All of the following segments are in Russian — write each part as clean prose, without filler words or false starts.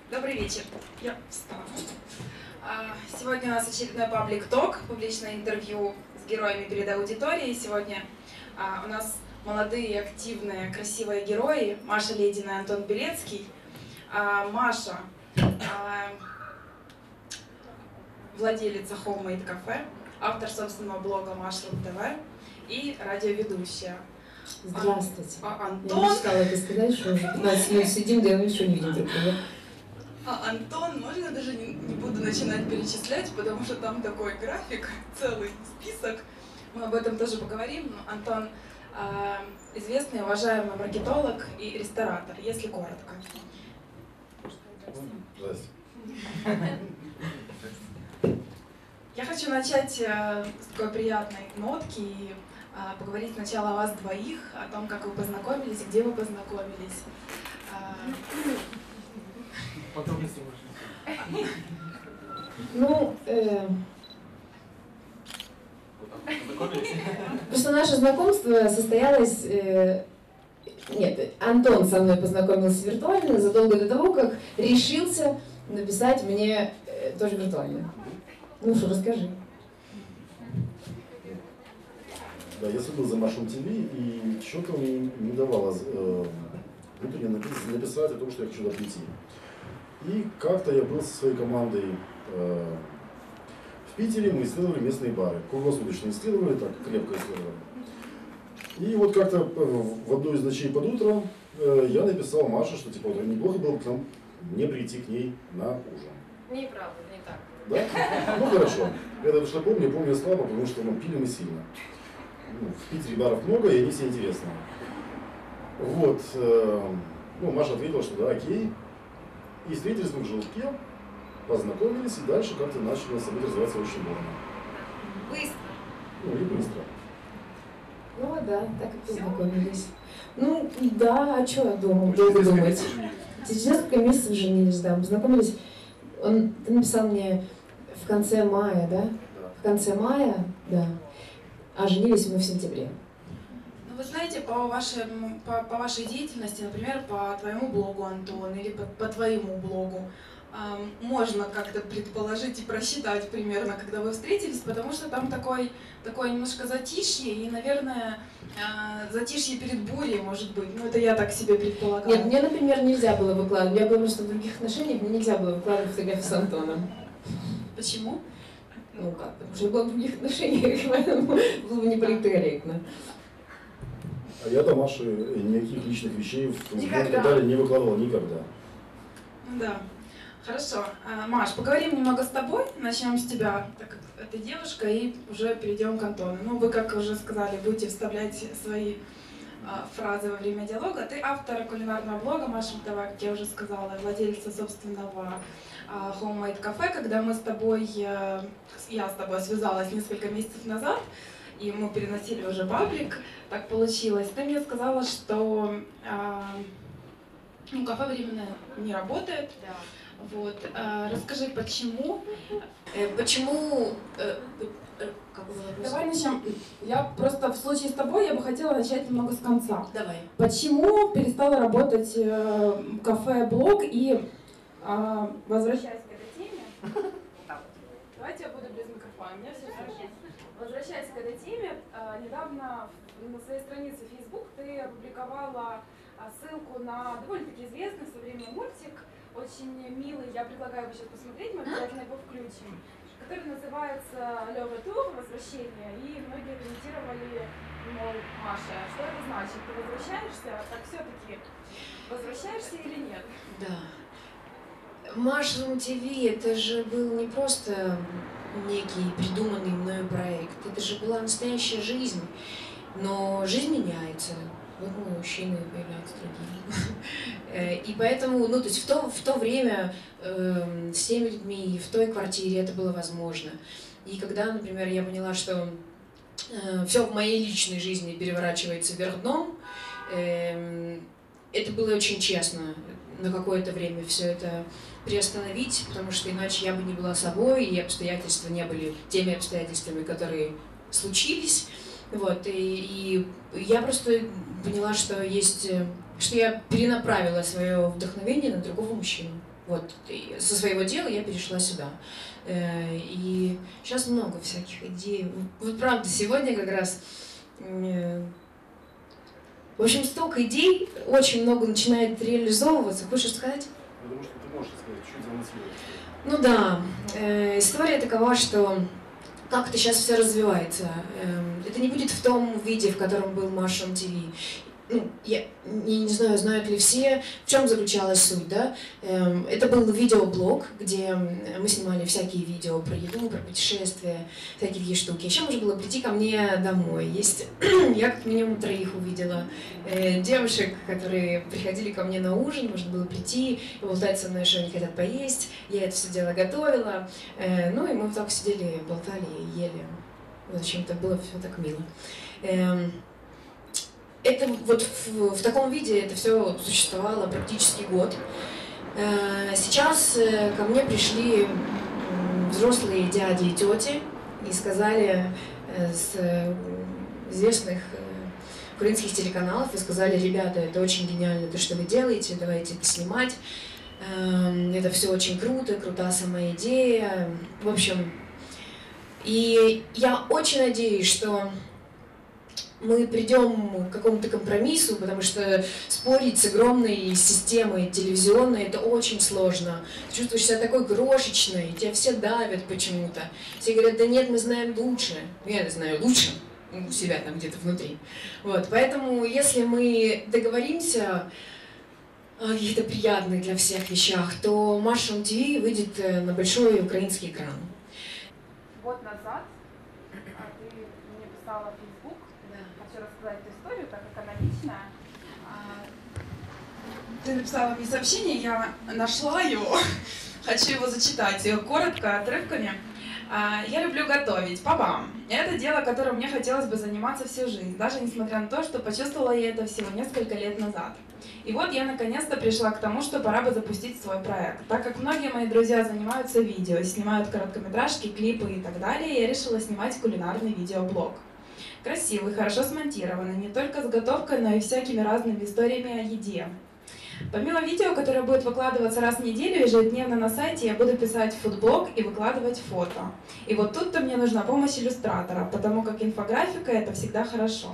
Добрый вечер. Я встану. Сегодня у нас очередной паблик-ток, публичное интервью с героями перед аудиторией. Сегодня у нас молодые, активные, красивые герои. Маша Ледина и Антон Белецкий. Маша владелица Homemade Cafe, автор собственного блога Mushroom TV и радиоведущая. Здравствуйте. Антон... Я мечтала это сказать, что уже 15 минут сидим, да ничего не видим друг друга. Антон, можно даже не буду начинать перечислять, потому что там такой график, целый список. Мы об этом тоже поговорим. Антон известный, уважаемый маркетолог и ресторатор, если коротко. Здравствуйте. Я хочу начать с такой приятной нотки и поговорить сначала о вас двоих, о том, как вы познакомились, где вы познакомились. Подробности можно. Ну, Познакомились? просто наше знакомство состоялось... Нет, Антон со мной познакомился виртуально задолго до того, как решился написать мне тоже виртуально. Ну что, расскажи. Да, я следил за Mushroom TV, и что-то мне не давало внутренне написать о том, что я хочу туда прийти. И как-то я был со своей командой в Питере, мы исследовали местные бары. Круглосуточно исследовали, так крепко исследовали. И вот как-то в одну из ночей под утро я написал Маше, что типа неплохо было бы к нам, мне прийти к ней на ужин. Неправда, не так. Да? Ну хорошо. Это что помню я слабо, потому что пили мы сильно. В Питере баров много, и они все интересные. Вот. Маша ответила, что да, окей. И встретились мы в желтке, познакомились, и дальше как-то начали события развиваться очень бурно. Быстро. И быстро. Ну да, так и познакомились. Ну да, а что я думал, долго думать. Через несколько месяцев женились, да, познакомились. Ты написал мне в конце мая, да? В конце мая, да. А женились мы в сентябре. Ну, вы знаете, по вашей деятельности, например, по твоему блогу, Антон, или по твоему блогу, можно как-то предположить и просчитать примерно, когда вы встретились, потому что там такое немножко затишье, и, наверное, затишье перед бурей, может быть. Ну, это я так себе предполагаю. Нет, мне, например, нельзя было выкладывать. Я была просто в других отношениях, мне нельзя было выкладывать фотографии с Антоном. Почему? Ну как, потому что я была в других отношениях, поэтому было бы неполиткорректно. А я до Маши никаких личных вещей в интернет и Никогда. далее не выкладывал никогда. Да. Хорошо. Маш, поговорим немного с тобой. Начнем с тебя, так как это девушка, и уже перейдем к Антону. Ну, вы, как уже сказали, будете вставлять свои фразы во время диалога. Ты автор кулинарного блога Mushroom TV, как я уже сказала, владельца собственного Homemade Cafe. Когда я с тобой связалась несколько месяцев назад, и мы переносили уже паблик, так получилось. Ты мне сказала, что кафе временно не работает. Да. Вот. Расскажи, почему? Как бы вопрос? Давай начнем. Я просто в случае с тобой я бы хотела начать немного с конца. Давай. Почему перестала работать кафе-блог и возвращаясь к этой теме, давайте я буду без микрофона, у меня все хорошо. Возвращаясь к этой теме, недавно на своей странице Facebook ты опубликовала ссылку на довольно-таки известный в свое время мультик, очень милый, я предлагаю его сейчас посмотреть, мы обязательно его включим, который называется «Лёва Тур. Возвращение», и многие комментировали, мол, Маша, что это значит? Ты возвращаешься? Так все-таки возвращаешься или нет? Да. Mushroom TV это же был не просто некий придуманный мною проект, это же была настоящая жизнь, но жизнь меняется. Вот мы мужчины появляются другие. И поэтому, то есть в то время с теми людьми, в той квартире это было возможно. И когда, например, я поняла, что все в моей личной жизни переворачивается вверх дном, это было очень честно на какое-то время все это приостановить, потому что иначе я бы не была собой, и обстоятельства не были теми обстоятельствами, которые случились. Вот, и я просто поняла, что я перенаправила свое вдохновение на другого мужчину. Вот со своего дела я перешла сюда. И сейчас много всяких идей. Вот правда, сегодня как раз... В общем, столько идей, очень много начинает реализовываться. Хочешь сказать? Я думаю, что ты можешь сказать, чуть заанонсировать. Ну да, история такова, что как это сейчас все развивается. Это не будет в том виде, в котором был Mushroom TV. Ну, я не знаю, знают ли все, в чем заключалась суть, да? Это был видеоблог, где мы снимали всякие видео про еду, про путешествия, всякие такие штуки. Еще можно было прийти ко мне домой. Я как минимум 3 увидела девушек, которые приходили ко мне на ужин, можно было прийти, поболтать со мной, что они хотят поесть. Я это все дело готовила. Ну и мы так сидели, болтали и ели. В общем-то, было все так мило. Это вот в таком виде это все существовало практически год. Сейчас ко мне пришли взрослые дяди и тети и сказали с известных украинских телеканалов, и сказали: ребята, это очень гениально, то, что вы делаете, давайте это снимать. Это все очень круто, крута сама идея. В общем, и я очень надеюсь, что мы придем к какому-то компромиссу, потому что спорить с огромной системой телевизионной — это очень сложно. Ты чувствуешь себя такой крошечной, тебя все давят почему-то. Все говорят: да нет, мы знаем лучше. Я знаю лучше у себя там где-то внутри. Вот, поэтому если мы договоримся о каких-то приятных для всех вещах, то Mushroom TV выйдет на большой украинский экран. Год назад ты мне писала в Facebook. Хочу рассказать эту историю, так как она личная. Ты написала мне сообщение, я нашла его, хочу его зачитать коротко, отрывками. Я люблю готовить, па-бам. Это дело, которым мне хотелось бы заниматься всю жизнь, даже несмотря на то, что почувствовала я это всего несколько лет назад. И вот я наконец-то пришла к тому, что пора бы запустить свой проект. Так как многие мои друзья занимаются видео, снимают короткометражки, клипы и так далее, я решила снимать кулинарный видеоблог. Красивый, хорошо смонтированный, не только с готовкой, но и всякими разными историями о еде. Помимо видео, которое будет выкладываться раз в неделю, ежедневно на сайте, я буду писать фудблог и выкладывать фото. И вот тут-то мне нужна помощь иллюстратора, потому как инфографика — это всегда хорошо.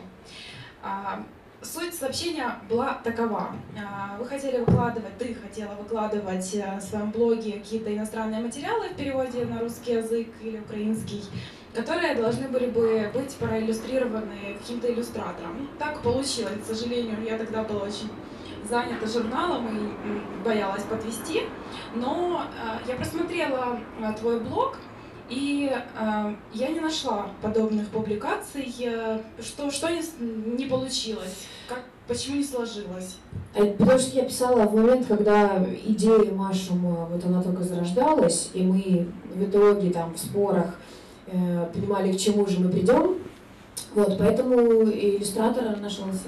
Суть сообщения была такова. Вы хотели выкладывать, ты хотела выкладывать в своем блоге какие-то иностранные материалы в переводе на русский язык или украинский, которые должны были бы быть проиллюстрированы каким-то иллюстратором. Так получилось, к сожалению, я тогда была очень занята журналом и боялась подвести, но я просмотрела твой блог, и я не нашла подобных публикаций. Что не получилось? Почему не сложилось? Потому что я писала в момент, когда идея Mushroom, вот она только зарождалась, и мы в итоге там в спорах понимали, к чему же мы придем. Вот, поэтому иллюстратор нашелся.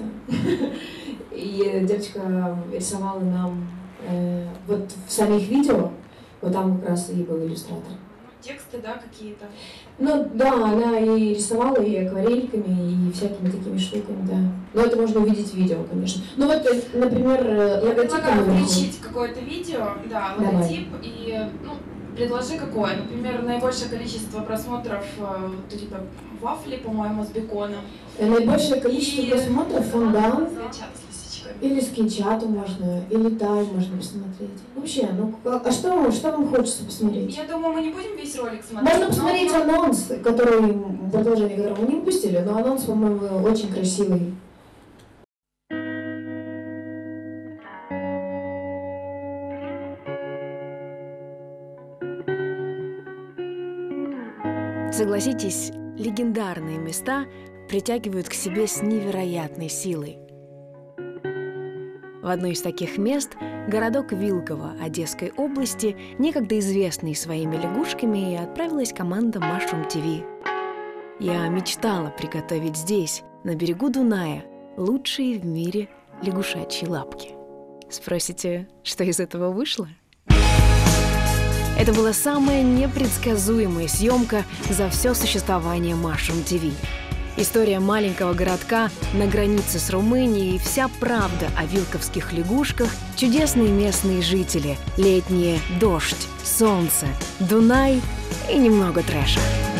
И девочка рисовала нам вот в самих видео, вот там как раз и был иллюстратор. Тексты, да, какие-то? Ну да, она и рисовала и акварельками, и всякими такими штуками, да. Но это можно увидеть в видео, конечно. Ну вот, например, логотип. Я предлагаю включить какое-то видео, да, логотип. Давай. И, предложи какое. Например, наибольшее количество просмотров, типа вафли, по-моему, с беконом. Наибольшее количество просмотров фондан. Или с кинчату можно, или тайм можно посмотреть. Вообще, а что вам хочется посмотреть? Я думаю, мы не будем весь ролик смотреть. Можно посмотреть анонс, продолжение которого мы не выпустили, но анонс, по-моему, очень красивый. Согласитесь, легендарные места притягивают к себе с невероятной силой. В одно из таких мест городок Вилково Одесской области, некогда известный своими лягушками, и отправилась команда Mushroom TV. Я мечтала приготовить здесь, на берегу Дуная, лучшие в мире лягушачьи лапки. Спросите, что из этого вышло? Это была самая непредсказуемая съемка за все существование Mushroom TV. История маленького городка на границе с Румынией, вся правда о вилковских лягушках, чудесные местные жители, летние дождь, солнце, Дунай и немного трэша.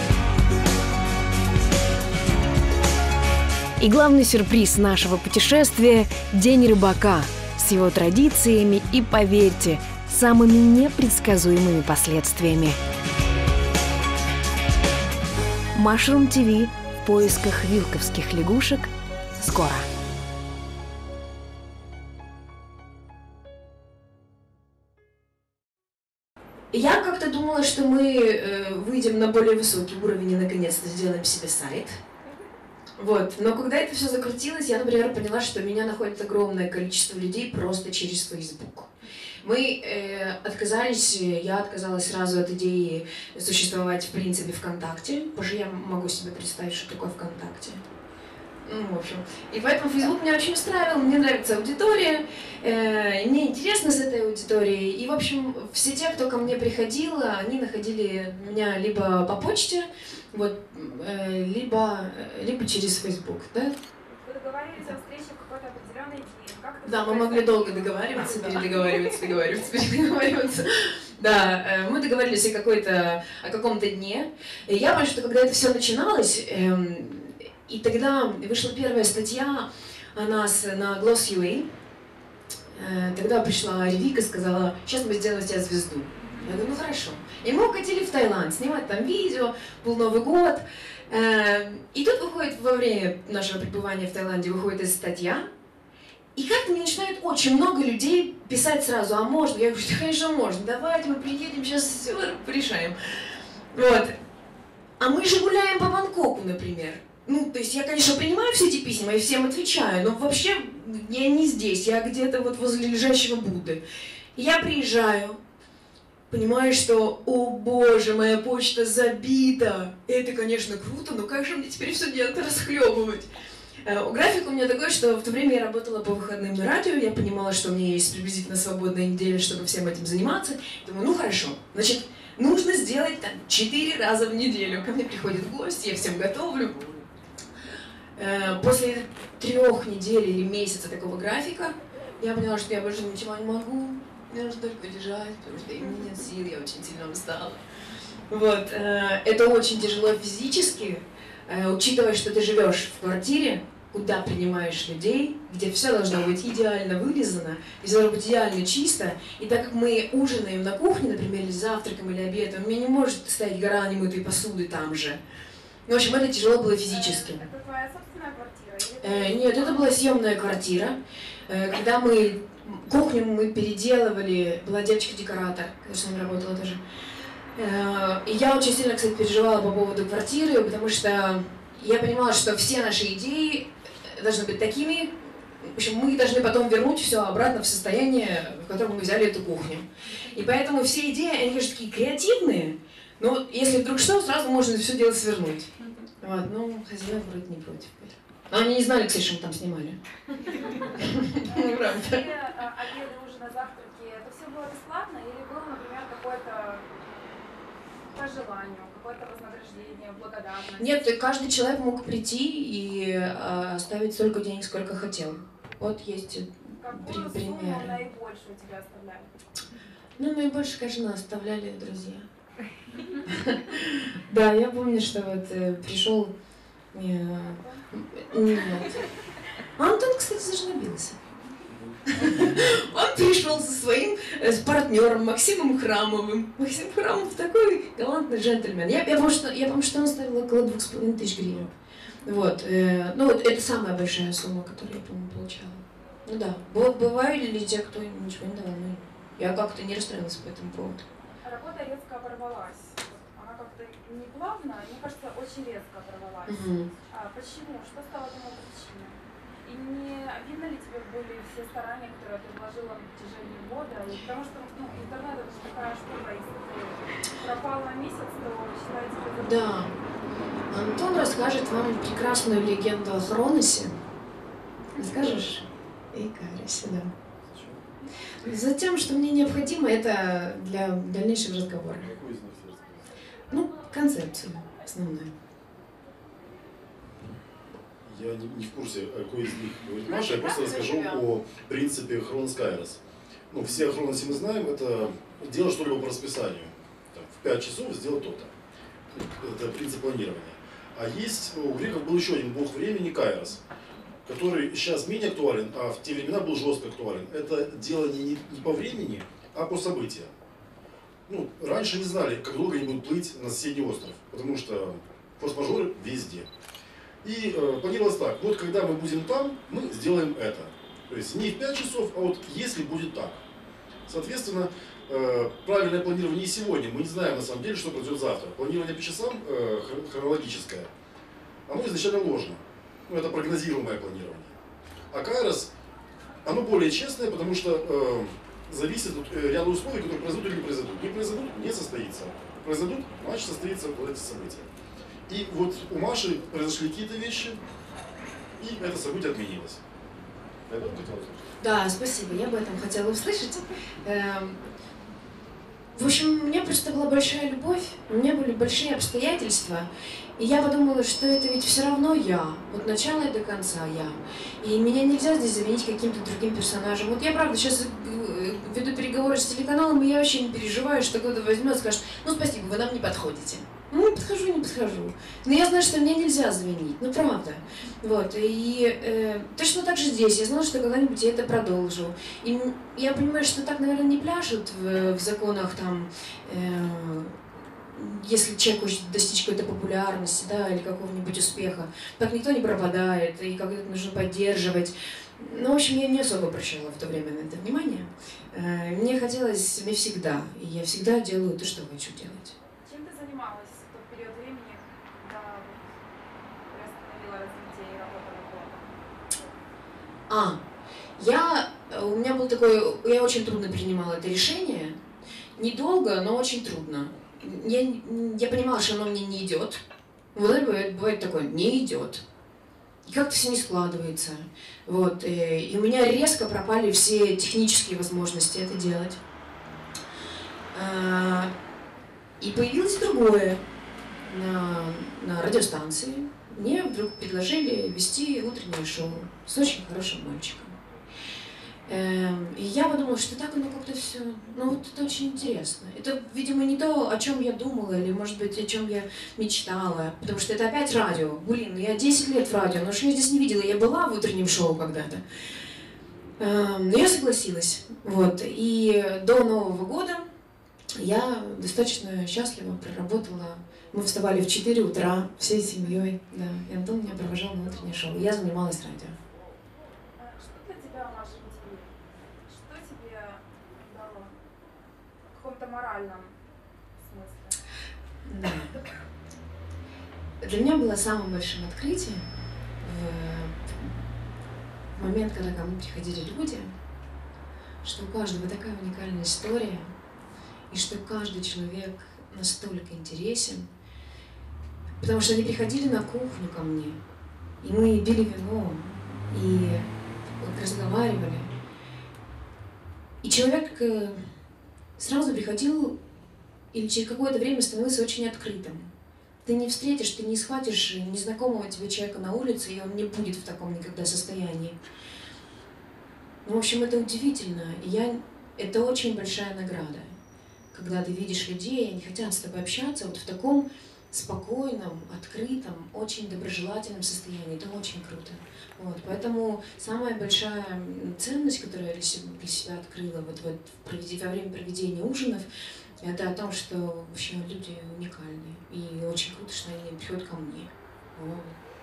И главный сюрприз нашего путешествия – День рыбака с его традициями и, поверьте, самыми непредсказуемыми последствиями. Mushroom TV в поисках вилковских лягушек скоро. Я как-то думала, что мы выйдем на более высокий уровень и наконец-то сделаем себе сайт. Вот. Но когда это все закрутилось, я, например, поняла, что меня находит огромное количество людей просто через Facebook. Мы отказались, я отказалась сразу от идеи существовать в принципе ВКонтакте, потому что я могу себе представить, что такое ВКонтакте. Ну, в общем. И поэтому Facebook меня очень устраивал, мне нравится аудитория, мне интересно с этой аудиторией. И, в общем, все те, кто ко мне приходил, они находили меня либо по почте, вот, либо через Facebook, да? Вы договорились о встрече в какой-то определенный день. Да, мы могли долго договариваться, передоговариваться. Да, мы договорились о каком-то дне. И я помню, что когда это все начиналось, и тогда вышла первая статья о нас на Gloss.ua. Тогда пришла Ревика и сказала: сейчас мы сделаем из тебя звезду. Я говорю: ну хорошо. И мы укатили в Таиланд снимать там видео, был Новый год. И тут выходит, во время нашего пребывания в Таиланде, выходит эта статья. И как-то мне начинает очень много людей писать сразу: а можно? Я говорю: да, конечно, можно. Давайте мы приедем, сейчас все порешаем. Вот. А мы же гуляем по Бангкоку, например. Ну, то есть я, конечно, принимаю все эти письма и всем отвечаю, но вообще я не здесь, я где-то вот возле лежащего Будды. И я приезжаю, понимаю, что, о боже, моя почта забита. И это, конечно, круто, но как же мне теперь все это расхлебывать? График у меня такой, что в то время я работала по выходным на радио, я понимала, что у меня есть приблизительно свободная неделя, чтобы всем этим заниматься. Думаю, ну хорошо, значит, нужно сделать там 4 раза в неделю. Ко мне приходят гости, я всем готовлю. После 3 недель или месяца такого графика я поняла, что я больше ничего не могу. Мне нужно только лежать, потому что у меня нет сил, я очень сильно устала. Вот. Это очень тяжело физически, учитывая, что ты живешь в квартире, куда принимаешь людей, где все должно быть идеально вылизано, все должно быть идеально чисто. И так как мы ужинаем на кухне, например, или завтраком, или обедом, у меня не может стоять гора немытой посуды там же. Ну, в общем, это тяжело было физически. Это твоя собственная квартира? Нет, это была съемная квартира. Когда кухню мы переделывали, была девочка-декоратор, которая с нами работала тоже. И я очень сильно, кстати, переживала по поводу квартиры, потому что я понимала, что все наши идеи должны быть такими. В общем, мы должны потом вернуть все обратно в состояние, в котором мы взяли эту кухню. И поэтому все идеи, они, конечно, такие креативные, но если вдруг что, сразу можно все дело свернуть. Вот, ну, хозяин вроде не против. Но они не знали, кстати, что мы там снимали. Правда. Обеды, ужины, завтраки, это все было бесплатно или было, например, какое-то по желанию, какое-то вознаграждение, благодарность? Нет, каждый человек мог прийти и оставить столько денег, сколько хотел. Вот есть Какую примеры. сумму наибольшую тебя оставляли? Ну, наибольше, конечно, оставляли друзья. Да, я помню, что вот пришел... Нет. Антон, кстати, зажнобился. Он пришел со своим партнером Максимом Храмовым. Максим Храмов такой галантный джентльмен. Я помню, что он ставил около 2500 гривен. Вот. Ну, вот это самая большая сумма, которую я, по-моему, получала. Ну да. Бывали ли те, кто ничего не давал? Ну, я как-то не расстроилась по этому поводу. Работа резко оборвалась. Она как-то не плавно, мне кажется, очень резко оборвалась. Почему? Что стало тому причиной? И не видно ли тебе были все старания, которые ты вложила в протяжении года? И потому что интернет это же такая штука, если ты пропал на месяц, то считается, что это... Да. Антон расскажет вам прекрасную легенду о Хроносе. Расскажешь? И Карисе, да. Затем, что мне необходимо, это для дальнейшего разговора. Какой из них все рассказать? Ну, концепцию основную. я не в курсе, какой из них говорит Маша, я просто расскажу о принципе Хронос Кайрос. Ну, все о Хроносе мы знаем, это делать что-либо по расписанию. Так, в 5 часов сделать то-то. Это принцип планирования. А есть, у греков был еще один бог времени, Кайрос, который сейчас менее актуален, а в те времена был жестко актуален. Это делание не по времени, а по событиям. Ну, раньше не знали, как долго они будут плыть на соседний остров, потому что форс-мажоры везде. И планировалось так, вот когда мы будем там, мы сделаем это. То есть не в 5 часов, а вот если будет так. Соответственно, правильное планирование и сегодня, мы не знаем на самом деле, что произойдет завтра. Планирование по часам хронологическое, оно изначально ложно. Ну, это прогнозируемое планирование. А Кайрос, оно более честное, потому что зависит от ряда условий, которые произойдут или не произойдут. Не произойдут, не состоится. Произойдут, значит состоится вот эти события. И вот у Маши произошли какие-то вещи, и это событие отменилось. Я об этом хотела услышать. Да, спасибо, я об этом хотела услышать. В общем, у меня просто была большая любовь, у меня были большие обстоятельства, и я подумала, что это ведь все равно я, от начала и до конца я. И меня нельзя здесь заменить каким-то другим персонажем. Вот я, правда, сейчас веду переговоры с телеканалом, и я вообще не переживаю, что кто-то возьмет и скажет: ну, спасибо, вы нам не подходите. Ну, не подхожу. Но я знаю, что меня нельзя заменить, ну, правда. Вот, и точно так же здесь. Я знала, что когда-нибудь я это продолжу. И я понимаю, что так, наверное, не пляшут в законах, там, если человек хочет достичь какой-то популярности, да, или какого-нибудь успеха. Так никто не пропадает, и как это нужно поддерживать. Ну, в общем, я не особо обращала в то время на это внимание. Мне хотелось мне всегда, и я всегда делаю то, что хочу делать. Чем ты занималась в тот период времени, когда приостановила развитие и работала блогом? У меня был такой, я очень трудно принимала это решение. Недолго, но очень трудно. Я понимала, что оно мне не идет. Вот это бывает такое, не идет. И как-то все не складывается. Вот. И у меня резко пропали все технические возможности это делать. И появилось другое на радиостанции. Мне вдруг предложили вести утреннее шоу с очень хорошим мальчиком. И я подумала, что так оно как-то все, ну вот это очень интересно. Это, видимо, не то, о чем я думала, или, может быть, о чем я мечтала, потому что это опять радио. Блин, я 10 лет в радио, но что я здесь не видела? Я была в утреннем шоу когда-то. Но я согласилась. Вот. И до Нового года я достаточно счастливо проработала. Мы вставали в 4 утра всей семьей, да, и Антон меня провожал на утреннее шоу. Я занималась радио. Что для тебя, Маша, мотивирует? Что тебе дало в каком-то моральном смысле? Да. Для меня было самым большим открытием в момент, когда ко мне приходили люди, что у каждого такая уникальная история, и что каждый человек настолько интересен, потому что они приходили на кухню ко мне, и мы пили вино, и разговаривали. И человек сразу приходил или через какое-то время становился очень открытым. Ты не встретишь, ты не схватишь незнакомого тебе человека на улице, и он не будет в таком никогда состоянии. Ну, в общем, это удивительно, и это очень большая награда, когда ты видишь людей, они хотят с тобой общаться вот в таком спокойном, открытом, очень доброжелательном состоянии. Это очень круто. Вот. Поэтому самая большая ценность, которую я для себя открыла во время проведения ужинов, это о том, что вообще люди уникальны. И очень круто, что они приходят ко мне. Вот.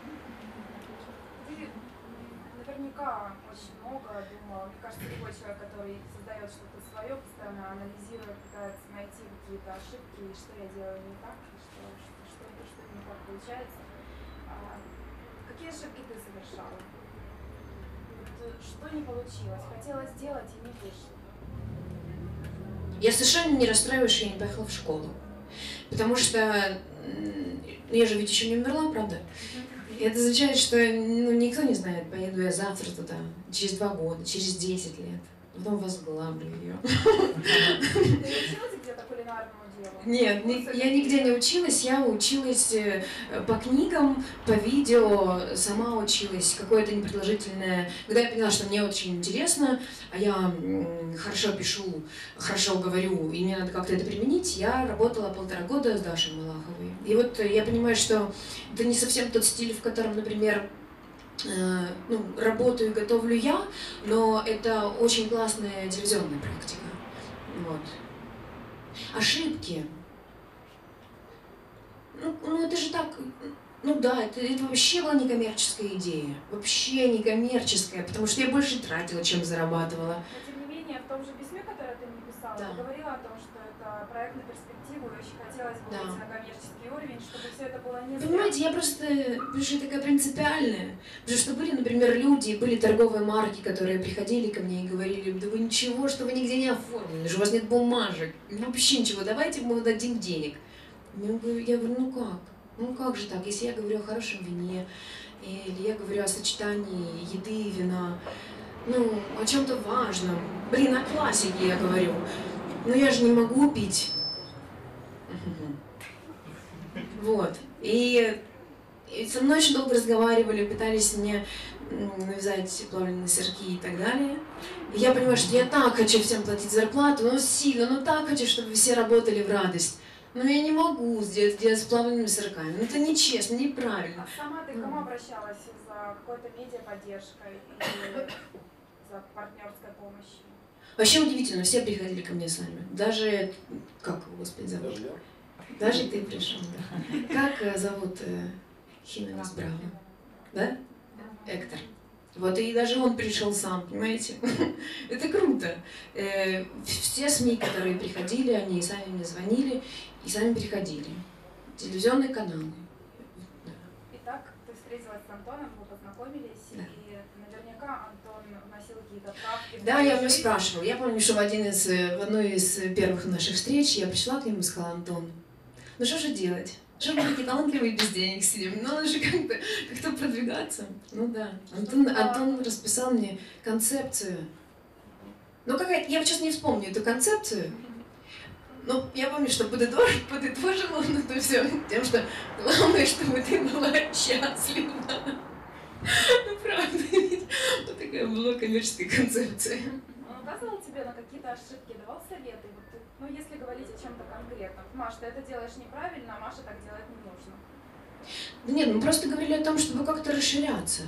Ты наверняка очень много думала. Мне кажется, любой человек, который создает что-то свое, постоянно анализирует, пытается найти какие-то ошибки, и что я делаю не так, и что не так получается. Какие ошибки ты совершала? Что не получилось? Хотела сделать и не вышло. Я совершенно не расстраиваюсь, что я не поехала в школу. Потому что я же ведь еще не умерла, правда? И это означает, что никто не знает, поеду я завтра туда, через 2 года, через 10 лет. Потом возглавлю ее. Ты училась где-то кулинарному делу? Нет, я нигде не училась, я училась по книгам, по видео, сама училась, какое-то непродолжительное. Когда я поняла, что мне очень интересно, а я хорошо пишу, хорошо говорю, и мне надо как-то это применить, я работала 1,5 года с Дашей Малаховой. И вот я понимаю, что это не совсем тот стиль, в котором, например, работаю и готовлю я, но это очень классная телевизионная практика. Вот. Ошибки. Ну это же так, да, это вообще была некоммерческая идея. Вообще некоммерческая, потому что я больше тратила, чем зарабатывала. Но тем не менее, в том же письме, которое ты мне писала, Да. ты говорила о том, что это проект на перспективу, и очень хотелось бы выйти на коммерческий уровень, чтобы все это было не зря. Понимаете, я просто, потому что я такая принципиальная. Потому что были, например, люди, были торговые марки, которые приходили ко мне и говорили: да вы ничего, что вы нигде не оформлены, что у вас нет бумажек, вообще ничего, давайте мы дадим денег. Я говорю, ну как же так, если я говорю о хорошем вине, или я говорю о сочетании еды и вина, о чем-то важном, о классике я говорю, но я же не могу пить. Вот. И со мной очень долго разговаривали, пытались мне навязать плавленые сырки и так далее. И я понимаю, что я так хочу всем платить зарплату, сильно, так хочу, чтобы все работали в радость. Но я не могу сделать с плавленными сырками. Это нечестно, неправильно. А сама ты к кому обращалась за какой-то медиаподдержкой или за партнерской помощью? Вообще удивительно, все приходили ко мне сами. Даже, господи, зовут? Даже я. Даже ты пришел, да. Как зовут Хименес Браво? Да? Эктор. Вот, и даже он пришел сам, понимаете? Это круто. Все СМИ, которые приходили, они сами мне звонили и сами приходили. Телевизионные каналы. Итак, ты встретилась с Антоном, вы познакомились, Да. и наверняка Антон вносил какие-то правки. Да, я у него спрашивала. Я помню, что в одной из первых наших встреч я пришла к нему и сказала: Антон, ну что же делать? Что мы такие талантливые без денег сидим? Надо же как-то продвигаться. Ну да. Антон расписал мне концепцию. Я сейчас не вспомню эту концепцию. Но я помню, что подытожила он это все тем, что главное, чтобы ты была счастлива. Ну правда, ведь вот такая была коммерческая концепция. Он указывал тебе на какие-то ошибки, давал советы? Если говорить о чем-то конкретном. Маш, ты это делаешь неправильно, а Маша так делать не нужно. Да нет, мы просто говорили о том, чтобы как-то расширяться.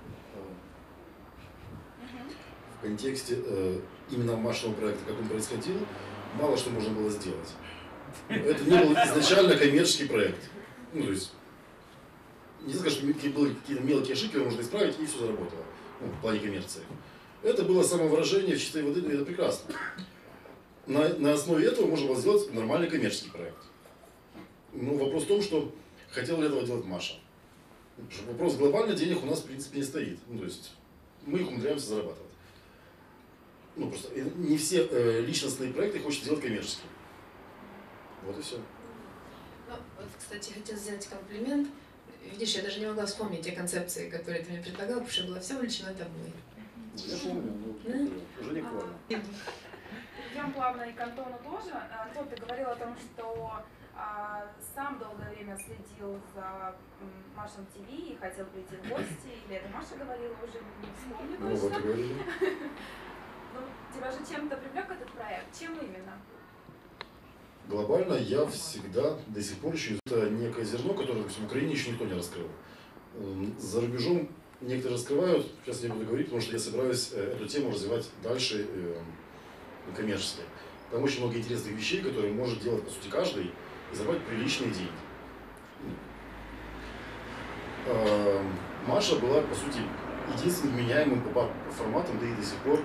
В контексте именно Машиного проекта, как он происходил, мало что можно было сделать. Это не был изначально коммерческий проект. То есть, не знаю, что были какие-то мелкие ошибки, которые можно исправить, и все заработало. В плане коммерции. Это было самовыражение в чистой воды, и это прекрасно. На основе этого можно было сделать нормальный коммерческий проект. Но вопрос в том, что хотела ли этого делать Маша. Вопрос глобально денег у нас в принципе не стоит. То есть мы их умудряемся зарабатывать. Просто не все личностные проекты хочет делать коммерческими. Вот и все. Кстати, хотела сделать комплимент. Видишь, я даже не могла вспомнить те концепции, которые ты мне предлагал, потому что я была вся увлечена тобой. Я помню, уже не актуально. Идем плавно и к Антону тоже. Антон, ты говорил о том, что сам долгое время следил за Машем ТВ и хотел прийти в гости, или это Маша говорила, уже не вспомню точно. говорили. Тебя же чем-то привлек этот проект? Чем именно? Глобально я всегда, до сих пор еще, это некое зерно, которое в Украине еще никто не раскрыл. За рубежом некоторые раскрывают, сейчас не буду говорить, потому что я собираюсь эту тему развивать дальше коммерчески. Там очень много интересных вещей, которые может делать, по сути, каждый и зарабатывать приличные деньги. Маша была, по сути, единственным меняемым форматом, да и до сих пор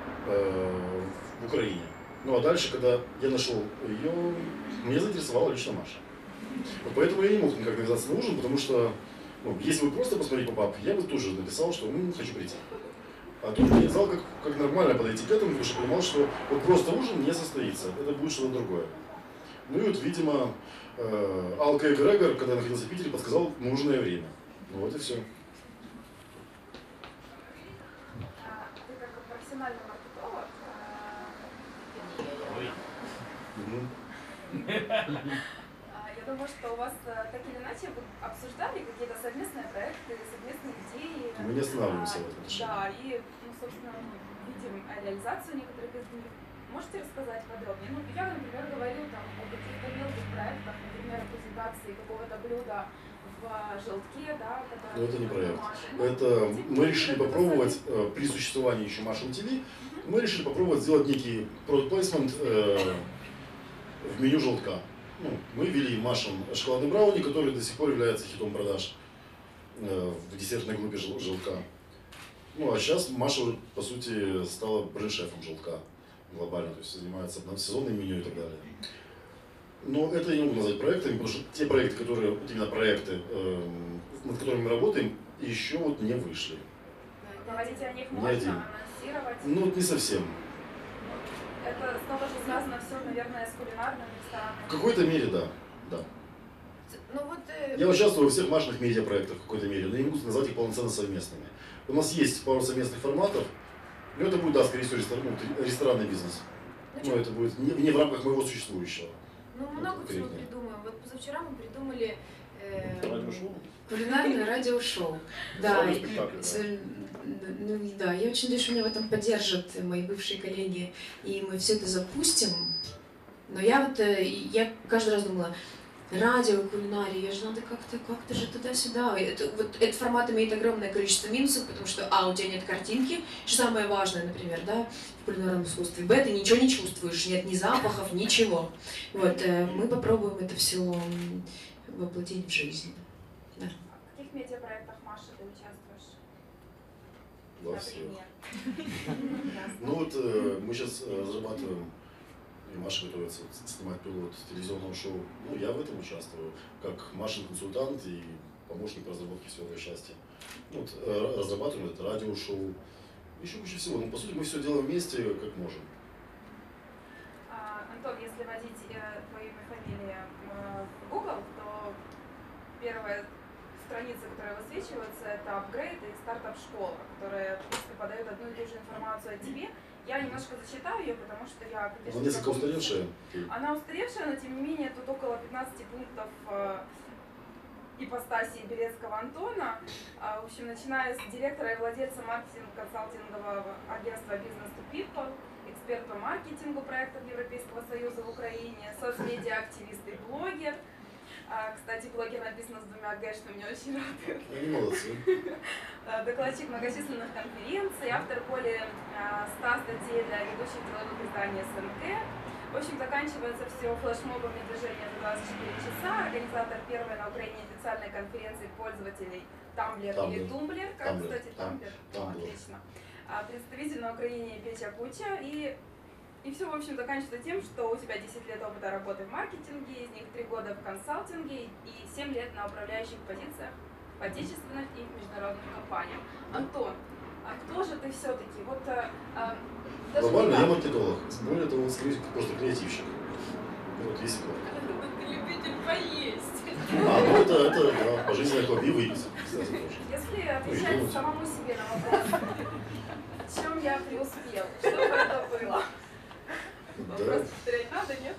в Украине. Ну а дальше, когда я нашел ее, меня заинтересовала лично Маша. Вот поэтому я не мог никак навязаться на ужин, потому что, если вы просто посмотрите поп-ап, я бы тоже написал, что хочу прийти. А тут я знал, как нормально подойти к этому, потому что понимал, что вот просто ужин не состоится, это будет что-то другое. Ну и вот, видимо, Алка Эгрегор, когда находился в Питере, подсказал нужное время. Ну вот и все. Ты как профессиональный маркетолог, Я думаю, что у вас так или иначе вы обсуждали какие-то совместные проекты, совместные идеи. Мы не останавливаемся в этом отношении. Да, и, собственно, видим реализацию некоторых из них. Можете рассказать подробнее? Я, например, говорил там о каких-то мелких проектах, например, о презентации какого-то блюда в желтке, да, которое... Но это не проект. Это мы решили попробовать, при существовании еще Машин ТВ, мы решили попробовать сделать некий product placement в меню желтка. Мы ввели Машин шоколадный брауни, который до сих пор является хитом продаж в десертной группе желтка. А сейчас Маша, по сути, стала бренд-шефом желтка глобально, то есть занимается сезонным меню и так далее. Но это я не могу назвать проектами, потому что те проекты, которые, вот именно проекты, над которыми мы работаем, еще вот не вышли. Говорить о них можно, анонсировать? Не совсем. Это снова же связано все, наверное, с кулинарным рестораном. В какой-то мере, да. Я участвую во всех Машиных медиапроектах в какой-то мере, но не могу назвать их полноценно совместными. У нас есть пару совместных форматов, но это будет, скорее всего, ресторанный бизнес. Но это будет не в рамках моего существующего. Много всего придумаем. Вот позавчера мы придумали радиошоу? Кулинарное радиошоу. Да, да, я очень надеюсь, что меня в этом поддержат мои бывшие коллеги, и мы все это запустим. Но я каждый раз думала, радио, кулинария, я же надо как-то же туда-сюда. Этот формат имеет огромное количество минусов, потому что у тебя нет картинки, что самое важное, например, да, в кулинарном искусстве, ты ничего не чувствуешь, нет ни запахов, ничего. Мы попробуем это все воплотить в жизнь. Да. В каких медиапроектах, Маша, ты участвуешь? Во всех. Мы сейчас разрабатываем, и Маша готовится снимать пилот телевизионного шоу. Я в этом участвую, как Машин консультант и помощник по разработке всего счастья. Разрабатываем это радиошоу, еще куча всего. По сути, мы все делаем вместе, как можем. Антон, если вводить твое имя, фамилия в Google, то первая страница, которая высвечивается, это апгрейд и стартап-школа, которая, в принципе, подает одну и ту же информацию о тебе. Я немножко зачитаю ее, потому что я, конечно... Она несколько устаревшая. Она устаревшая, но тем не менее тут около 15 пунктов ипостаси Белецкого Антона. В общем, начиная с директора и владельца маркетинг-консалтингового агентства Business to People, эксперт по маркетингу проектов Европейского Союза в Украине, соцмедиа-активист и блогер. Кстати, блогер написано с 2 Г, что меня очень радует. Они молодцы. Докладчик многочисленных конференций, автор более 100 статей для ведущих деловых изданий СНГ. В общем, заканчивается все флешмобами движения за 24 часа. Организатор первой на Украине официальной конференции пользователей Tumblr или Tumblr. Как, кстати, Tumblr? Отлично. Представитель на Украине Петя Куча. И все, в общем, заканчивается тем, что у тебя 10 лет опыта работы в маркетинге, из них 3 года в консалтинге и 7 лет на управляющих позициях в отечественных и международных компаниях. Антон, а кто же ты все-таки? Глобально я маркетолог. Более того, скорее всего, просто креативщик. Есть такое. Ты любитель поесть. Это пожизненное хобби и выпить, кстати, тоже. Если отвечать самому себе на вопрос, в чем я преуспел, что бы это было? Вопрос повторять надо, нет?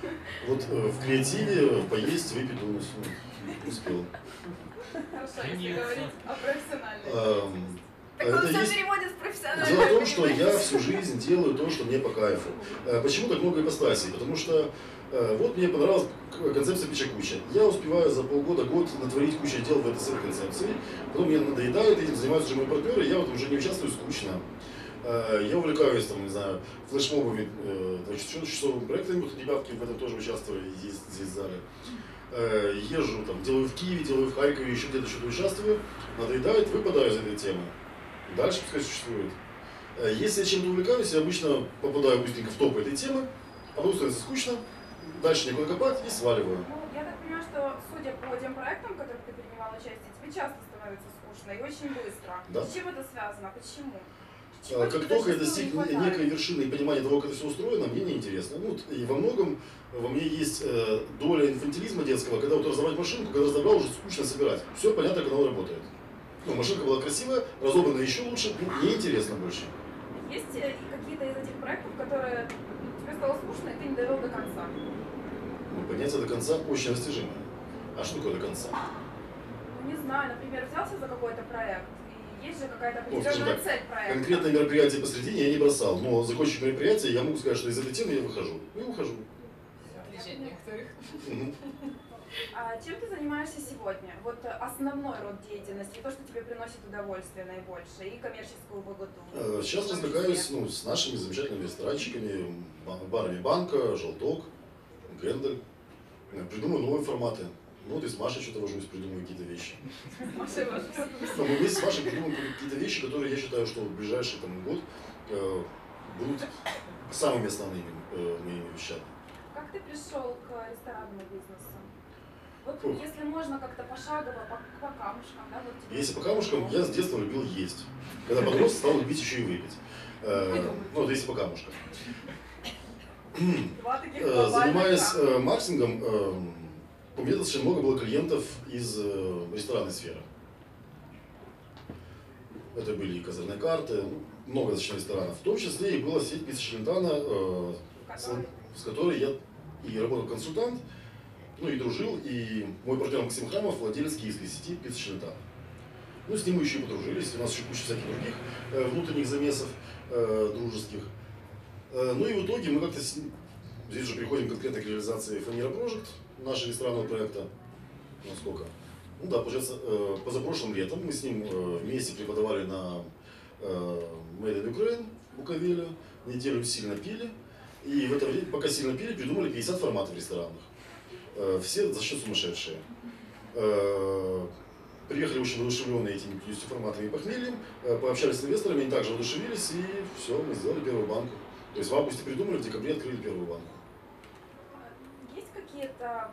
В креативе поесть, выпить, думаю, успел. Хорошо, если говорить о профессиональной. Так он все переводит с профессиональной. Дело в том, что я всю жизнь делаю то, что мне по кайфу. Почему так много ипостасей? Потому что мне понравилась концепция Петя Куча. Я успеваю за полгода-год натворить кучу дел в этой своей концепции. Потом мне надоедает, этим занимаются уже мои партнеры, я в этом уже не участвую, скучно. Я увлекаюсь, флешмобами, часовыми проектами, ребятки в этом тоже участвовали, есть здесь в зале. Езжу, делаю в Киеве, делаю в Харькове, еще где-то что-то участвую, надоедает, выпадаю из этой темы. Дальше пускай существует. Если я чем-то увлекаюсь, я обычно попадаю быстренько в топ этой темы, а потом становится скучно, дальше некуда копать и сваливаю. Я так понимаю, что судя по тем проектам, в которых ты принимал участие, тебе часто становится скучно и очень быстро. Да. С чем это связано? Почему? Как только я достиг некой вершины и понимания того, как это все устроено, мне неинтересно. И во многом во мне есть доля инфантилизма детского, когда разобрать машинку, когда разобрал, уже скучно собирать. Все понятно, как она работает. Машинка была красивая, разобрана еще лучше, неинтересно больше. Есть какие-то из этих проектов, которые тебе стало скучно, и ты не довел до конца? понятие до конца очень растяжимое. А что такое до конца? Ну, не знаю, например, взялся за какой-то проект, и есть же какая-то Ну, скажем определенная так, цель проекта. конкретное мероприятие посредине я не бросал, но закончив мероприятие, я могу сказать, что из этой темы я выхожу. Ну и ухожу. Мгм. А чем ты занимаешься сегодня? Вот основной род деятельности, то, что тебе приносит удовольствие наибольшее и коммерческую выгоду. Сейчас развлекаюсь с нашими замечательными ресторанчиками, барами Банка, Желток, Гендель. Придумываю новые форматы. Ну вот и с Машей что-то вожусь, придумываю какие-то вещи. Но мы вместе с Машей придумываем какие-то вещи, которые я считаю, что в ближайший год будут самыми основными моими вещами. Как ты пришел к ресторанному бизнесу? Вот Фух. если можно как-то пошагово, по камушкам, да? Вот тебе... Если по камушкам, я с детства любил есть. Когда подрос, стал любить еще и выпить. Ну вот если по камушкам. Два таких глобальных Занимаясь камня. маркетингом, у меня достаточно много было клиентов из ресторанной сферы. Это были и козырные карты, много достаточно ресторанов. В том числе и была сеть Пицца Челентано, с которой я и работал консультант, ну и дружил, и мой партнер Максим Храмов, владелец киевской сети Пицца Челентано. Ну, с ним мы еще и подружились, у нас еще куча всяких других внутренних замесов дружеских. Ну и в итоге мы как-то, здесь же приходим конкретно к реализации Фанера Project, нашего ресторанного проекта. Насколько? Ну да, получается, позапрошлым летом мы с ним вместе преподавали на Made in Ukraine в Буковеле, неделю сильно пили, и в это время, пока сильно пили, придумали 50 форматов ресторанных. Все зачем сумасшедшие. Приехали очень воодушевленные этими 50 форматами и похмельем, пообщались с инвесторами, они также воодушевились, и все, мы сделали первую банку. То есть в августе придумали, в декабре открыли первую банку. Есть какие-то,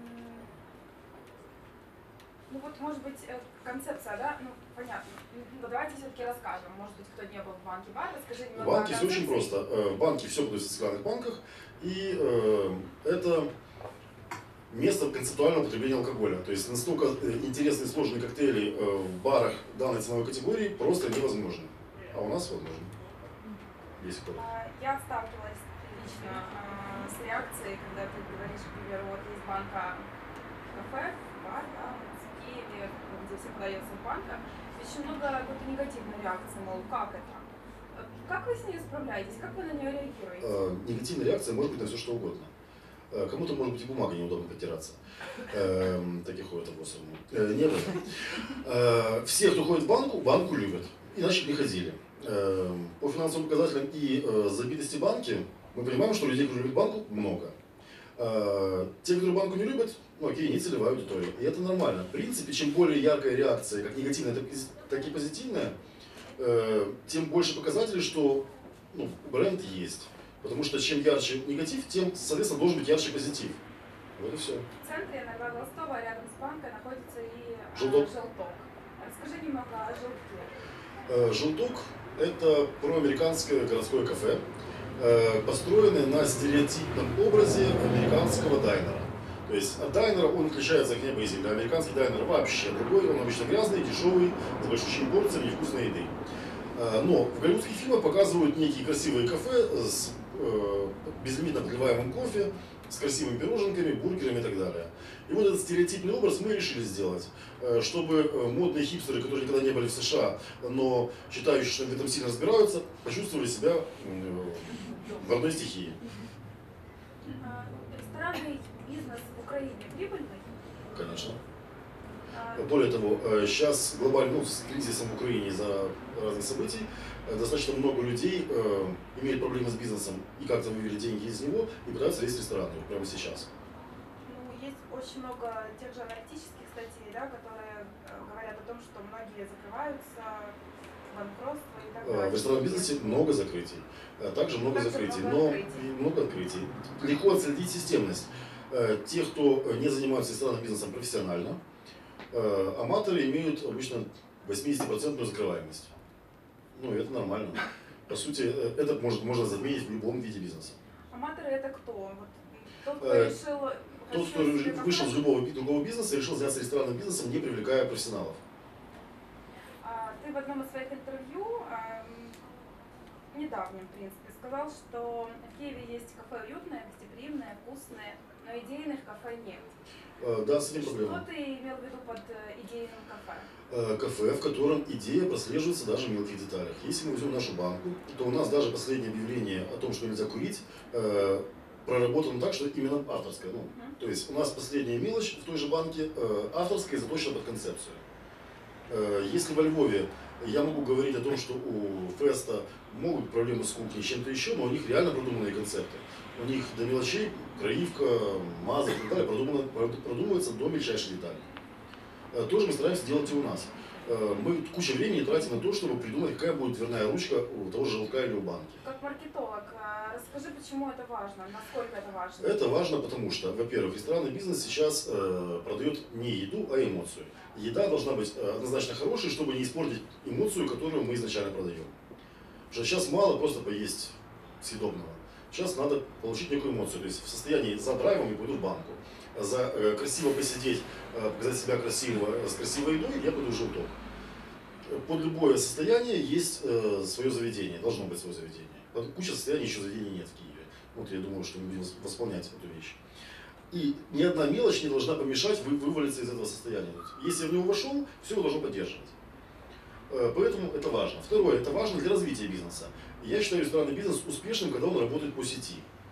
ну вот, может быть, концепция, да? Ну, понятно. Ну, давайте все-таки расскажем. Может быть, кто не был в банке бар, расскажи немного В банке о все очень концепции. просто. В банке все продается в стеклянных банках, и это место концептуального потребления алкоголя. То есть настолько интересные сложные коктейли в барах данной ценовой категории просто невозможно. А у нас возможно. Есть кто. Я сталкивалась лично с реакцией, когда ты говоришь, к примеру, вот есть банка кафе, бар, да, в Киеве, где все подается в банках, очень много какой-то негативной реакции, мол, как это? Как вы с ней справляетесь? Как вы на нее реагируете? Негативная реакция может быть на все что угодно. Кому-то, может быть, и бумагой неудобно потираться. Такие ходят обоссанные. Не об этом. Все, кто ходит в банку любят. Иначе бы не ходили. По финансовым показателям и забитости банки, мы понимаем, что людей, которые любят банку, много. Те, которые банку не любят, ну окей, не целевая аудитория. И это нормально. В принципе, чем более яркая реакция, как негативная, так и позитивная, тем больше показателей, что бренд есть. Потому что чем ярче негатив, тем, соответственно, должен быть ярче позитив. Вот и все. В центре Новогластова рядом с банкой находится и Желток. Расскажи немного о Желтке. Желток – это проамериканское городское кафе, построенное на стереотипном образе американского дайнера. То есть от дайнера он отличается как небо и земля. Американский дайнер вообще другой, он обычно грязный, дешевый, с большущими порциями невкусной еды. Но в голливудских фильмах показывают некие красивые кафе с безлимитно подливаемым кофе, с красивыми пироженками, бургерами и так далее. И вот этот стереотипный образ мы решили сделать, чтобы модные хипстеры, которые никогда не были в США, но считающие, что они в этом сильно разбираются, почувствовали себя в одной стихии. Ресторанный бизнес в Украине прибыльный? Конечно. Более того, сейчас глобально, с кризисом в Украине из-за разных событий, достаточно много людей имеют проблемы с бизнесом и как-то вывели деньги из него и пытаются лезть в рестораны прямо сейчас. Ну, есть очень много тех же аналитических статей, да, которые говорят о том, что многие закрываются, банкротство и так далее. В ресторанном бизнесе много закрытий. Также много закрытий, но и много открытий. Легко отследить системность. Те, кто не занимаются ресторанным бизнесом профессионально, аматоры имеют обычно 80% закрываемость. Ну, это нормально. По сути, это можно заметить в любом виде бизнеса. Аматоры это кто? Вот, тот, кто решил... Тот, кто вышел из любого другого бизнеса и решил заняться ресторанным бизнесом, не привлекая профессионалов. Ты в одном из своих интервью, недавнем, в принципе, сказал, что в Киеве есть кафе уютное, гостеприимное, вкусное, но идейных кафе нет. Да, с этим проблема. Что ты имел в виду под идейным кафе? Кафе, в котором идея прослеживается даже в мелких деталях. Если мы возьмем нашу банку, то у нас даже последнее объявление о том, что нельзя курить, проработано так, что именно авторское. Ну, то есть у нас последняя мелочь в той же банке авторская, заточена под концепцию. Если во Львове я могу говорить о том, что у Феста могут быть проблемы с кухней, чем-то еще, но у них реально продуманные концепты. У них до мелочей краивка, мазок и так далее продумывается до мельчайшей детали. Тоже мы стараемся делать и у нас. Мы кучу времени тратим на то, чтобы придумать, какая будет дверная ручка у того же желтка или у банки. Как маркетолог, расскажи, почему это важно, насколько это важно? Это важно, потому что, во-первых, ресторанный бизнес сейчас продает не еду, а эмоцию. Еда должна быть однозначно хорошей, чтобы не испортить эмоцию, которую мы изначально продаем. Потому что сейчас мало просто поесть съедобного. Сейчас надо получить некую эмоцию. То есть в состоянии за драйвом я пойду в банку. За красиво посидеть, показать себя красивого, с красивой едой я пойду в желток. Под любое состояние есть свое заведение, должно быть свое заведение. Куча состояний еще заведений нет в Киеве. Вот я думаю, что мы будем восполнять эту вещь. И ни одна мелочь не должна помешать вывалиться из этого состояния. Если я в него вошел, все его должно поддерживать. Поэтому это важно. Второе, это важно для развития бизнеса. Я считаю ресторанный бизнес успешным, когда он работает по сети.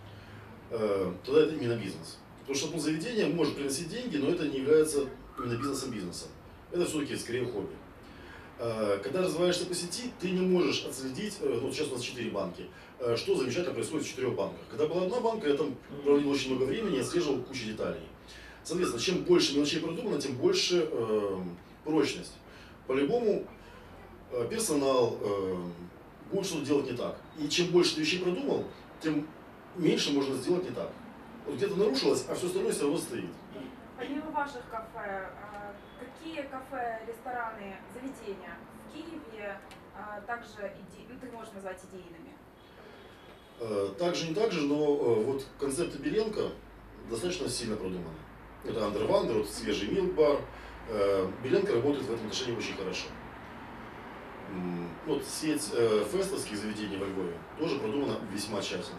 Тогда это именно бизнес. Потому что одно заведение может приносить деньги, но это не является именно бизнесом. Это все-таки скорее хобби. Когда развиваешься по сети, ты не можешь отследить, вот сейчас у нас 4 банки, что замечательно происходит в 4 банках. Когда была одна банка, я там проводил очень много времени и отслеживал кучу деталей. Соответственно, чем больше мелочей продумано, тем больше прочность. По-любому персонал будет что-то делать не так. И чем больше ты вещей продумал, тем меньше можно сделать не так. Вот где-то нарушилось, а все остальное все равно стоит. Помимо ваших кафе, какие кафе, рестораны, заведения в Киеве также ты можешь назвать идейными? Также не так же, но вот концепты Беленко достаточно сильно продуманы. Это Андервандер, вот свежий милк-бар. Беленко работает в этом отношении очень хорошо. Вот сеть фестовских заведений во Львове тоже продумана весьма тщательно.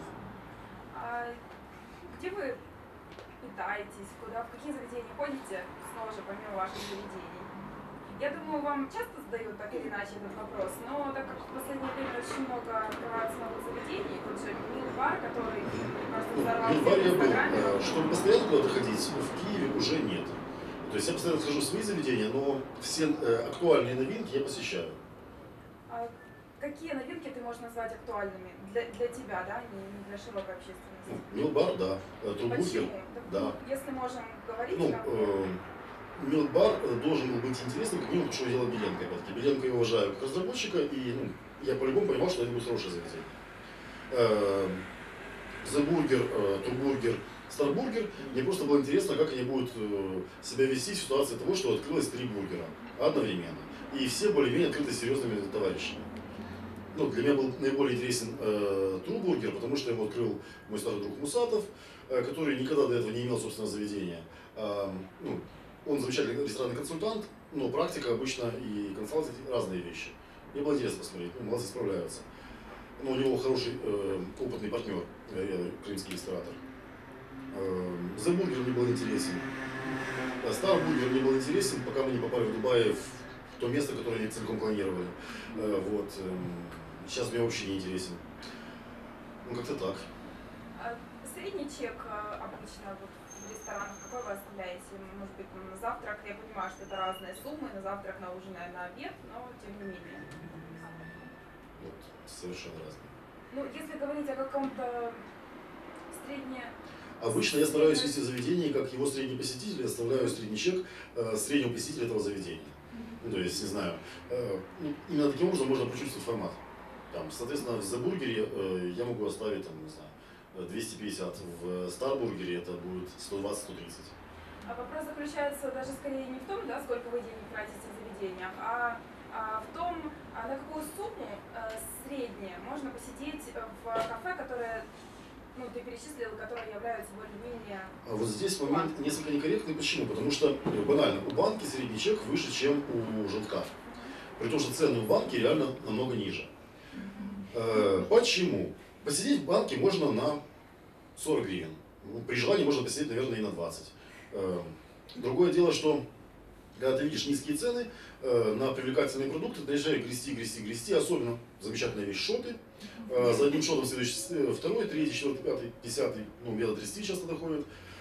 Где вы питаетесь, в какие заведения ходите, снова же, помимо ваших заведений? Я думаю, вам часто задают так или иначе этот вопрос, но так как в последнее время очень много открывается новых заведений, тот же милк-бар, который, мне кажется, взорвался в Инстаграме. Чтобы постоянно куда-то ходить, в Киеве уже нет. То есть я постоянно хожу в свои заведения, но все актуальные новинки я посещаю. Какие новинки ты можешь назвать актуальными для тебя, да, не для широкой общественности? Милк-бар, да. Трубургер. Почему? Да. Если можем говорить, милк-бар должен был быть интересным, как минимум, что делал Беленко. Опять-таки, Беленко я уважаю как разработчика, и я по-любому понимал, что это будет хорошее заведение. Забургер, Турбургер, Старбургер. Мне просто было интересно, как они будут себя вести в ситуации того, что открылось 3 бургера одновременно. И все более-менее открыты серьезными товарищами. Для меня был наиболее интересен Турбургер, потому что его открыл мой старый друг Мусатов, который никогда до этого не имел собственного заведения. Он замечательный ресторанный консультант, но практика обычно и консалтинг разные вещи. Мне было интересно посмотреть, молодцы справляются. Но у него хороший опытный партнер, крымский ресторатор. Забургер мне был интересен. Старбургер мне был интересен, пока мы не попали в Дубае в то место, которое они целиком планировали. Сейчас мне вообще не интересен. Как-то так. Средний чек обычно в ресторанах какой вы оставляете? Может быть, на завтрак, я понимаю, что это разные суммы, на завтрак, на ужин, на обед, но тем не менее. Совершенно разные. Если говорить о каком-то Обычно я стараюсь вести заведение, как его средний посетитель, я оставляю средний чек среднего посетителя этого заведения. То есть, не знаю, именно таким образом можно прочувствовать формат. Соответственно, в Забургере я могу оставить, не знаю, 250, в Старбургере это будет 120-130. А вопрос заключается даже скорее не в том, сколько вы денег тратите в заведениях, а в том, на какую сумму среднее можно посидеть в кафе, которое ты перечислил, которые являются более-менее... Вот здесь момент несколько некорректный. Почему? Потому что, банально, у банки средний чек выше, чем у желтка. При том, что цены у банки реально намного ниже. Почему? Посидеть в банке можно на 40 гривен. Ну, при желании можно посидеть, наверное, и на 20. Другое дело, что когда ты видишь низкие цены на привлекательные продукты, ты начинаешь грести, особенно замечательная вещь шоты. За одним шотом следующий, второй, третий, четвертый, пятый, 10, ну, где-то 30 часто доходит.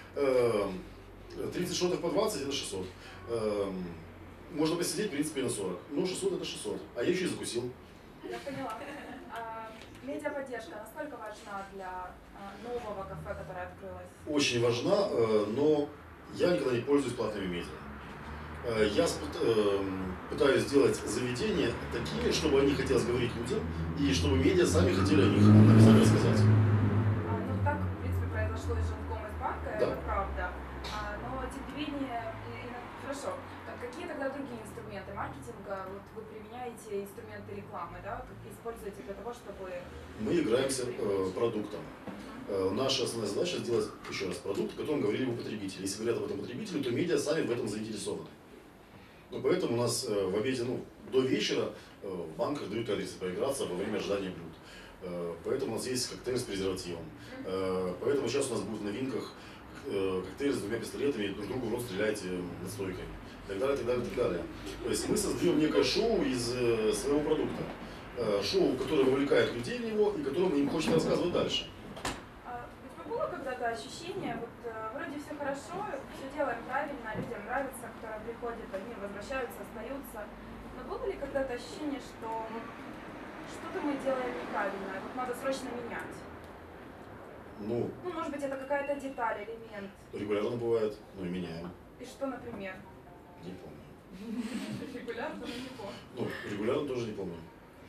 30 шотов по 20 это 600. Можно посидеть, в принципе, на 40. Но 600 это 600. А я еще и закусил. Я поняла. Медиаподдержка насколько важна для нового кафе, которое открылось? Очень важна, но я никогда не пользуюсь платными медиа. Я пытаюсь сделать заведения такие, чтобы они хотелось говорить людям, и чтобы медиа сами хотели о них написать, рассказать. Ну так, в принципе, произошло и с Жилкомбанка, Да. это правда. Но тем не менее, хорошо. Какие тогда другие инструменты маркетинга вот вы применяете, инструменты рекламы, да, как используете для того, чтобы... Мы играемся продуктом. Наша основная задача сделать, еще раз, продукт, о котором говорили бы потребители. Если говорят об этом потребителю, то медиа сами в этом заинтересованы. Ну, поэтому у нас в обеде, до вечера в банках дают адресы поиграться во время ожидания блюд. Поэтому у нас есть коктейль с презервативом. Поэтому сейчас у нас будет в новинках коктейль с 2 пистолетами, и друг другу в рот стреляете настойкой. И так далее, так далее, так далее. То есть мы создаем некое шоу из своего продукта. Шоу, которое вовлекает людей в него и которому им хочется рассказывать дальше. Ведь было когда-то ощущение, вот вроде все хорошо, все делаем правильно, людям нравится, которые приходят, они возвращаются, остаются. Но было ли когда-то ощущение, что что-то мы делаем неправильно, вот надо срочно менять? Ну, может быть, это какая-то деталь, элемент. Регулярно бывает, но и меняем. И что, например? Не помню. Регулярно, но не помню. Регулярно тоже не помню.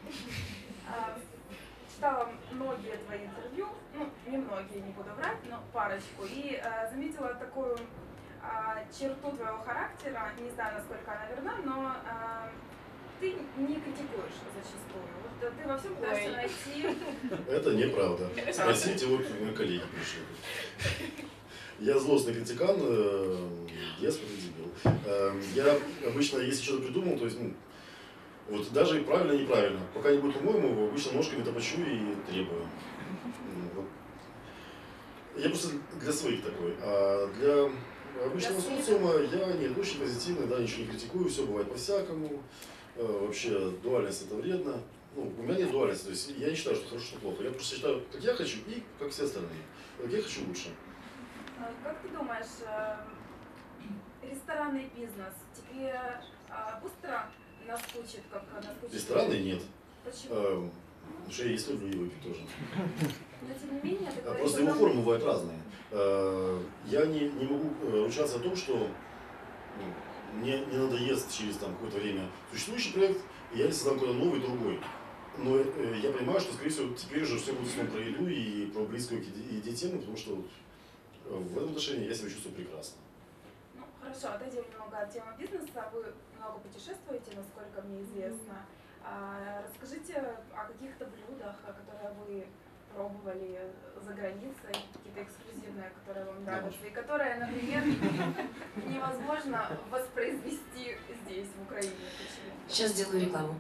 Читала многие твои интервью, не многие, не буду врать, но парочку, и заметила такую черту твоего характера, не знаю, насколько она верна, но ты не критикуешь зачастую. Вот ты во всем пытаешься найти... Это неправда. Спросите, вот коллеги пришли. Я злостный критикан, деспот и дебил. Я обычно, если что-то придумал, то есть, вот даже и правильно, и неправильно. Пока не будет по-моему, обычно ножками топочу и требую. Вот. Я просто для своих такой. А для обычного социума я нет, очень позитивный, да, ничего не критикую, все бывает по-всякому. Вообще дуальность это вредно. У меня нет дуальности, то есть я не считаю, что хорошо, что плохо. Я просто считаю, как я хочу и как все остальные. Как я хочу лучше. Как ты думаешь, ресторанный бизнес тебе быстро наскучит, как наскучит? Ресторанный нет. Почему? Потому что я есть люблю и выпить тоже. Но тем не менее, ты говоришь, просто его формы бывают разные. Я не могу ручаться о том, что мне не надоест через какое-то время существующий проект, и я не создам какой-то новый, другой. Но я понимаю, что, скорее всего, теперь уже все будет снова про еду и про близкую к еде тему, потому что в этом отношении я себя чувствую прекрасно. Ну, хорошо, отойдем немного от темы бизнеса. Вы много путешествуете, насколько мне известно. Расскажите о каких-то блюдах, которые вы пробовали за границей, какие-то эксклюзивные, которые вам нравятся, и которые, например, невозможно воспроизвести здесь, в Украине. Почему? Сейчас сделаю рекламу.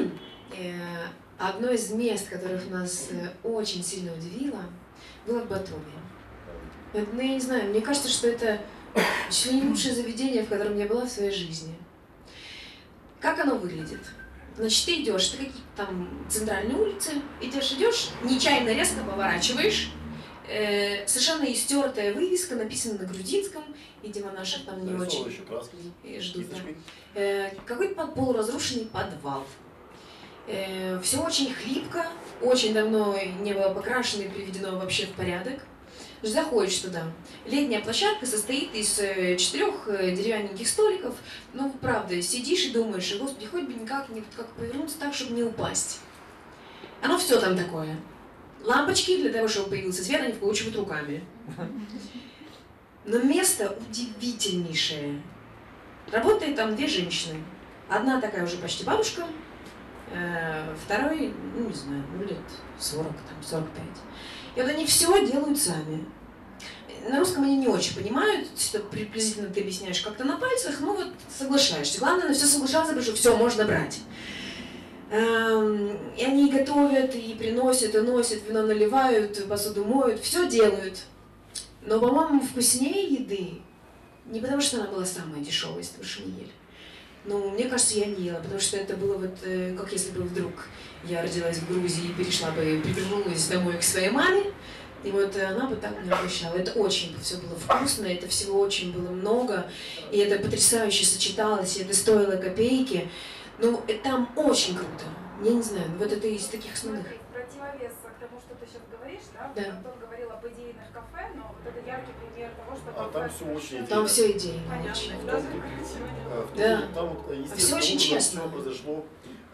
Одно из мест, которых нас очень сильно удивило, было в Батуми. Ну, я не знаю, мне кажется, что это чуть ли не лучшее заведение, в котором я была в своей жизни. Как оно выглядит? Значит, ты идешь, ты какие-то там центральные улицы, идешь, нечаянно резко поворачиваешь, совершенно истертая вывеска, написана на грузинском, видимо, наших там не очень ждут. Какой-то полуразрушенный подвал. Все очень хлипко, очень давно не было покрашено и приведено вообще в порядок. Заходишь туда. Летняя площадка состоит из 4 деревянненьких столиков. Ну, правда, сидишь и думаешь, господи, хоть бы никак повернуться так, чтобы не упасть. Оно все там такое. Лампочки для того, чтобы появился свет, они вкручивают руками. Но место удивительнейшее. Работает там 2 женщины. Одна такая уже почти бабушка, второй, не знаю, лет 40, 45. И вот они все делают сами. На русском они не очень понимают, что приблизительно ты объясняешь как-то на пальцах, ну вот соглашаешься. Главное на все соглашаться, потому что все можно брать. И они готовят, и приносят, и носят, вино наливают, посуду моют, все делают. Но, по-моему, вкуснее еды, не потому что она была самая дешевая, если уж не ели. Но мне кажется, я не ела, потому что это было вот, как если бы вдруг я родилась в Грузии и привернулась домой к своей маме, и вот она бы так меня угощала. Это очень все было вкусно, это всего очень было много, и это потрясающе сочеталось, и это стоило копейки. Ну, там очень круто. Я не знаю, вот это из таких основных. Смотри, противовес к тому, что ты сейчас говоришь, да? Да. Антон говорил об идейных кафе, но вот это яркий пример того, что... А там все очень идейно. Там все идейно. Понятно. Очень. Даже Да. Там вот, Всё очень честно. Все произошло.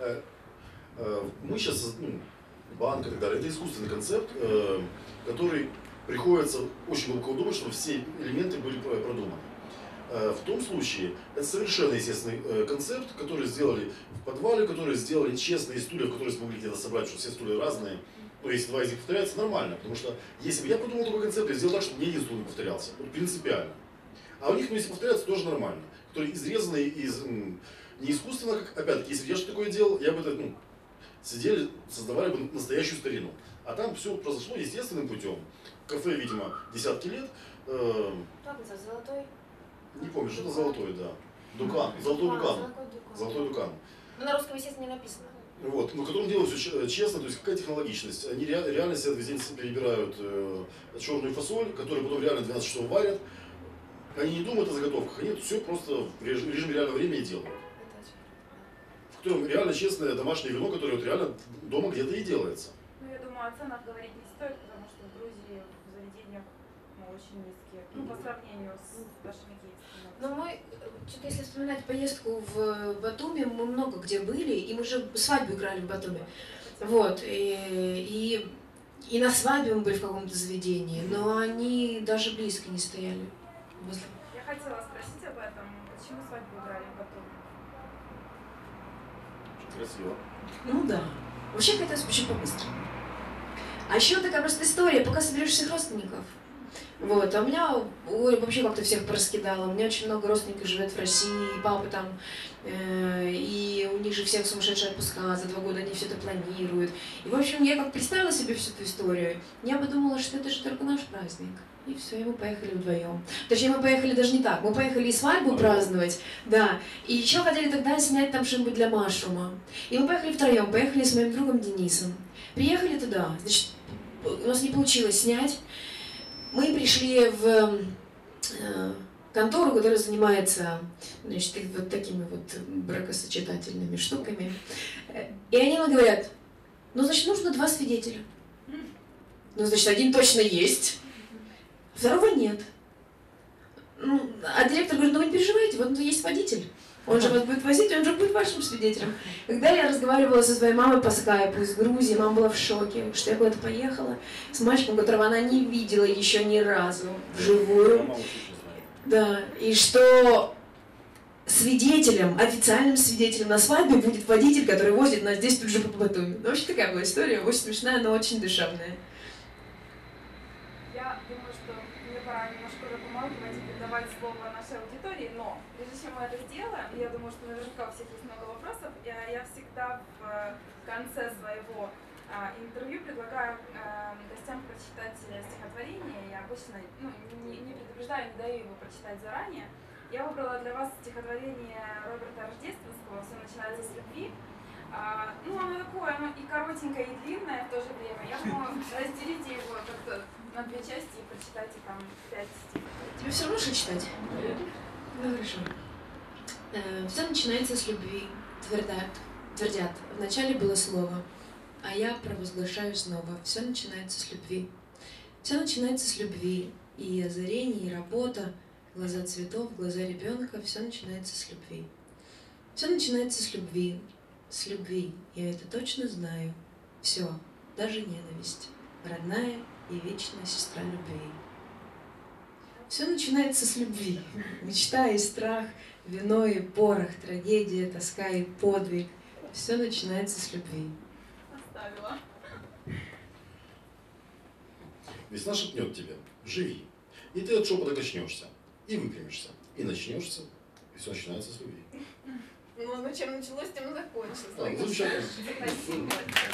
Мы сейчас, банк и так далее, это искусственный концепт, который приходится очень глубоко думать, чтобы все элементы были продуманы. В том случае это совершенно естественный концепт, который сделали в подвале, который сделали честно из стульев, которые смогли где-то собрать, что все стулья разные. Но если два из них повторяются, нормально, потому что если бы я придумал такой концепт, я сделал так, чтобы ни один стул не повторялся. Вот принципиально. А у них, если повторяются, тоже нормально. Которые изрезаны из не искусственно, как, опять-таки, если бы я что такое делал, я бы это, сидели, создавали бы настоящую старину. А там все произошло естественным путем. Кафе, видимо, десятки лет. Как это, золотой? Не помню, что-то золотой, да. Дукан, золотой Дукан. Золотой Дукан. Ну, на русском, естественно, не написано. Вот, но которым делают все честно, то есть какая технологичность. Они реально себе весь день перебирают черную фасоль, которую потом реально 12 часов варят. Они не думают о заготовках, они все просто в режиме реального времени делают. В котором реально честное домашнее вино, которое вот реально дома где-то и делается. Ну, я думаю, о ценах говорить не стоит, потому что в Грузии в заведениях очень низкие, по сравнению с нашими киевскими. Но мы, что-то если вспоминать поездку в Батуми, мы много где были, и мы же свадьбу играли в Батуми. Вот, и на свадьбе мы были в каком-то заведении, но они даже близко не стояли. Я хотела спросить об этом, почему свадьбу играли в Батуми? Красиво. Ну да. Вообще хотелось очень по-быстрому. А еще такая просто история, пока соберешь всех родственников. Вот, а у меня вообще как-то всех пораскидала. У меня очень много родственников живет в России, папа там, и у них же всех сумасшедшие отпуска, за 2 года они все это планируют. И, в общем, я как представила себе всю эту историю, я подумала, что это же только наш праздник. И все, и мы поехали вдвоем. Точнее, мы поехали даже не так, мы поехали и свадьбу праздновать, да. И еще хотели тогда снять там что-нибудь для Машрума. И мы поехали втроем, поехали с моим другом Денисом. Приехали туда, значит, у нас не получилось снять. Мы пришли в контору, которая занимается, значит, вот такими вот бракосочетательными штуками. И они нам говорят, ну, значит, нужно 2 свидетеля. Ну, значит, один точно есть, второго нет. Ну, а директор говорит, ну вы не переживайте, вот есть водитель. Он же вас будет возить, он же будет вашим свидетелем. Когда я разговаривала со своей мамой по скайпу из Грузии, мама была в шоке, что я куда-то поехала с мальчиком, которого она не видела еще ни разу вживую. Да, и что свидетелем, официальным свидетелем на свадьбе будет водитель, который возит нас здесь тут же по Батуми. Ну, вообще такая была история, очень смешная, но очень душевная. Я думаю, что мне пора немножко уже помалкивать и передавать слово нашей аудитории, но прежде чем мы это сделаем, я думаю, что наверняка у всех есть много вопросов, я всегда в конце своего интервью предлагаю гостям прочитать стихотворение. Я обычно не предупреждаю, не даю его прочитать заранее. Я выбрала для вас стихотворение Роберта Рождественского «Все начинается с любви». Оно такое, оно и коротенькое, и длинное в то же время. Я думаю, разделите его как-то на 2 части и прочитайте там 5 стихов. Тебе все равно что читать? Ну хорошо. Все начинается с любви, твердят. Вначале было слово, а я провозглашаю снова. Все начинается с любви. Все начинается с любви. И озарение, и работа, глаза цветов, глаза ребенка. Все начинается с любви. Все начинается с любви. С любви. Я это точно знаю. Все, даже ненависть. Родная и вечная сестра любви. Все начинается с любви. Мечта и страх, вино и порох, трагедия, тоска и подвиг. Все начинается с любви. Оставила. Весна шепнет тебе, живи. И ты от шепота качнешься, и выпрямишься, и начнешься, и все начинается с любви. Ну, чем началось, тем и закончилось. Замечательно.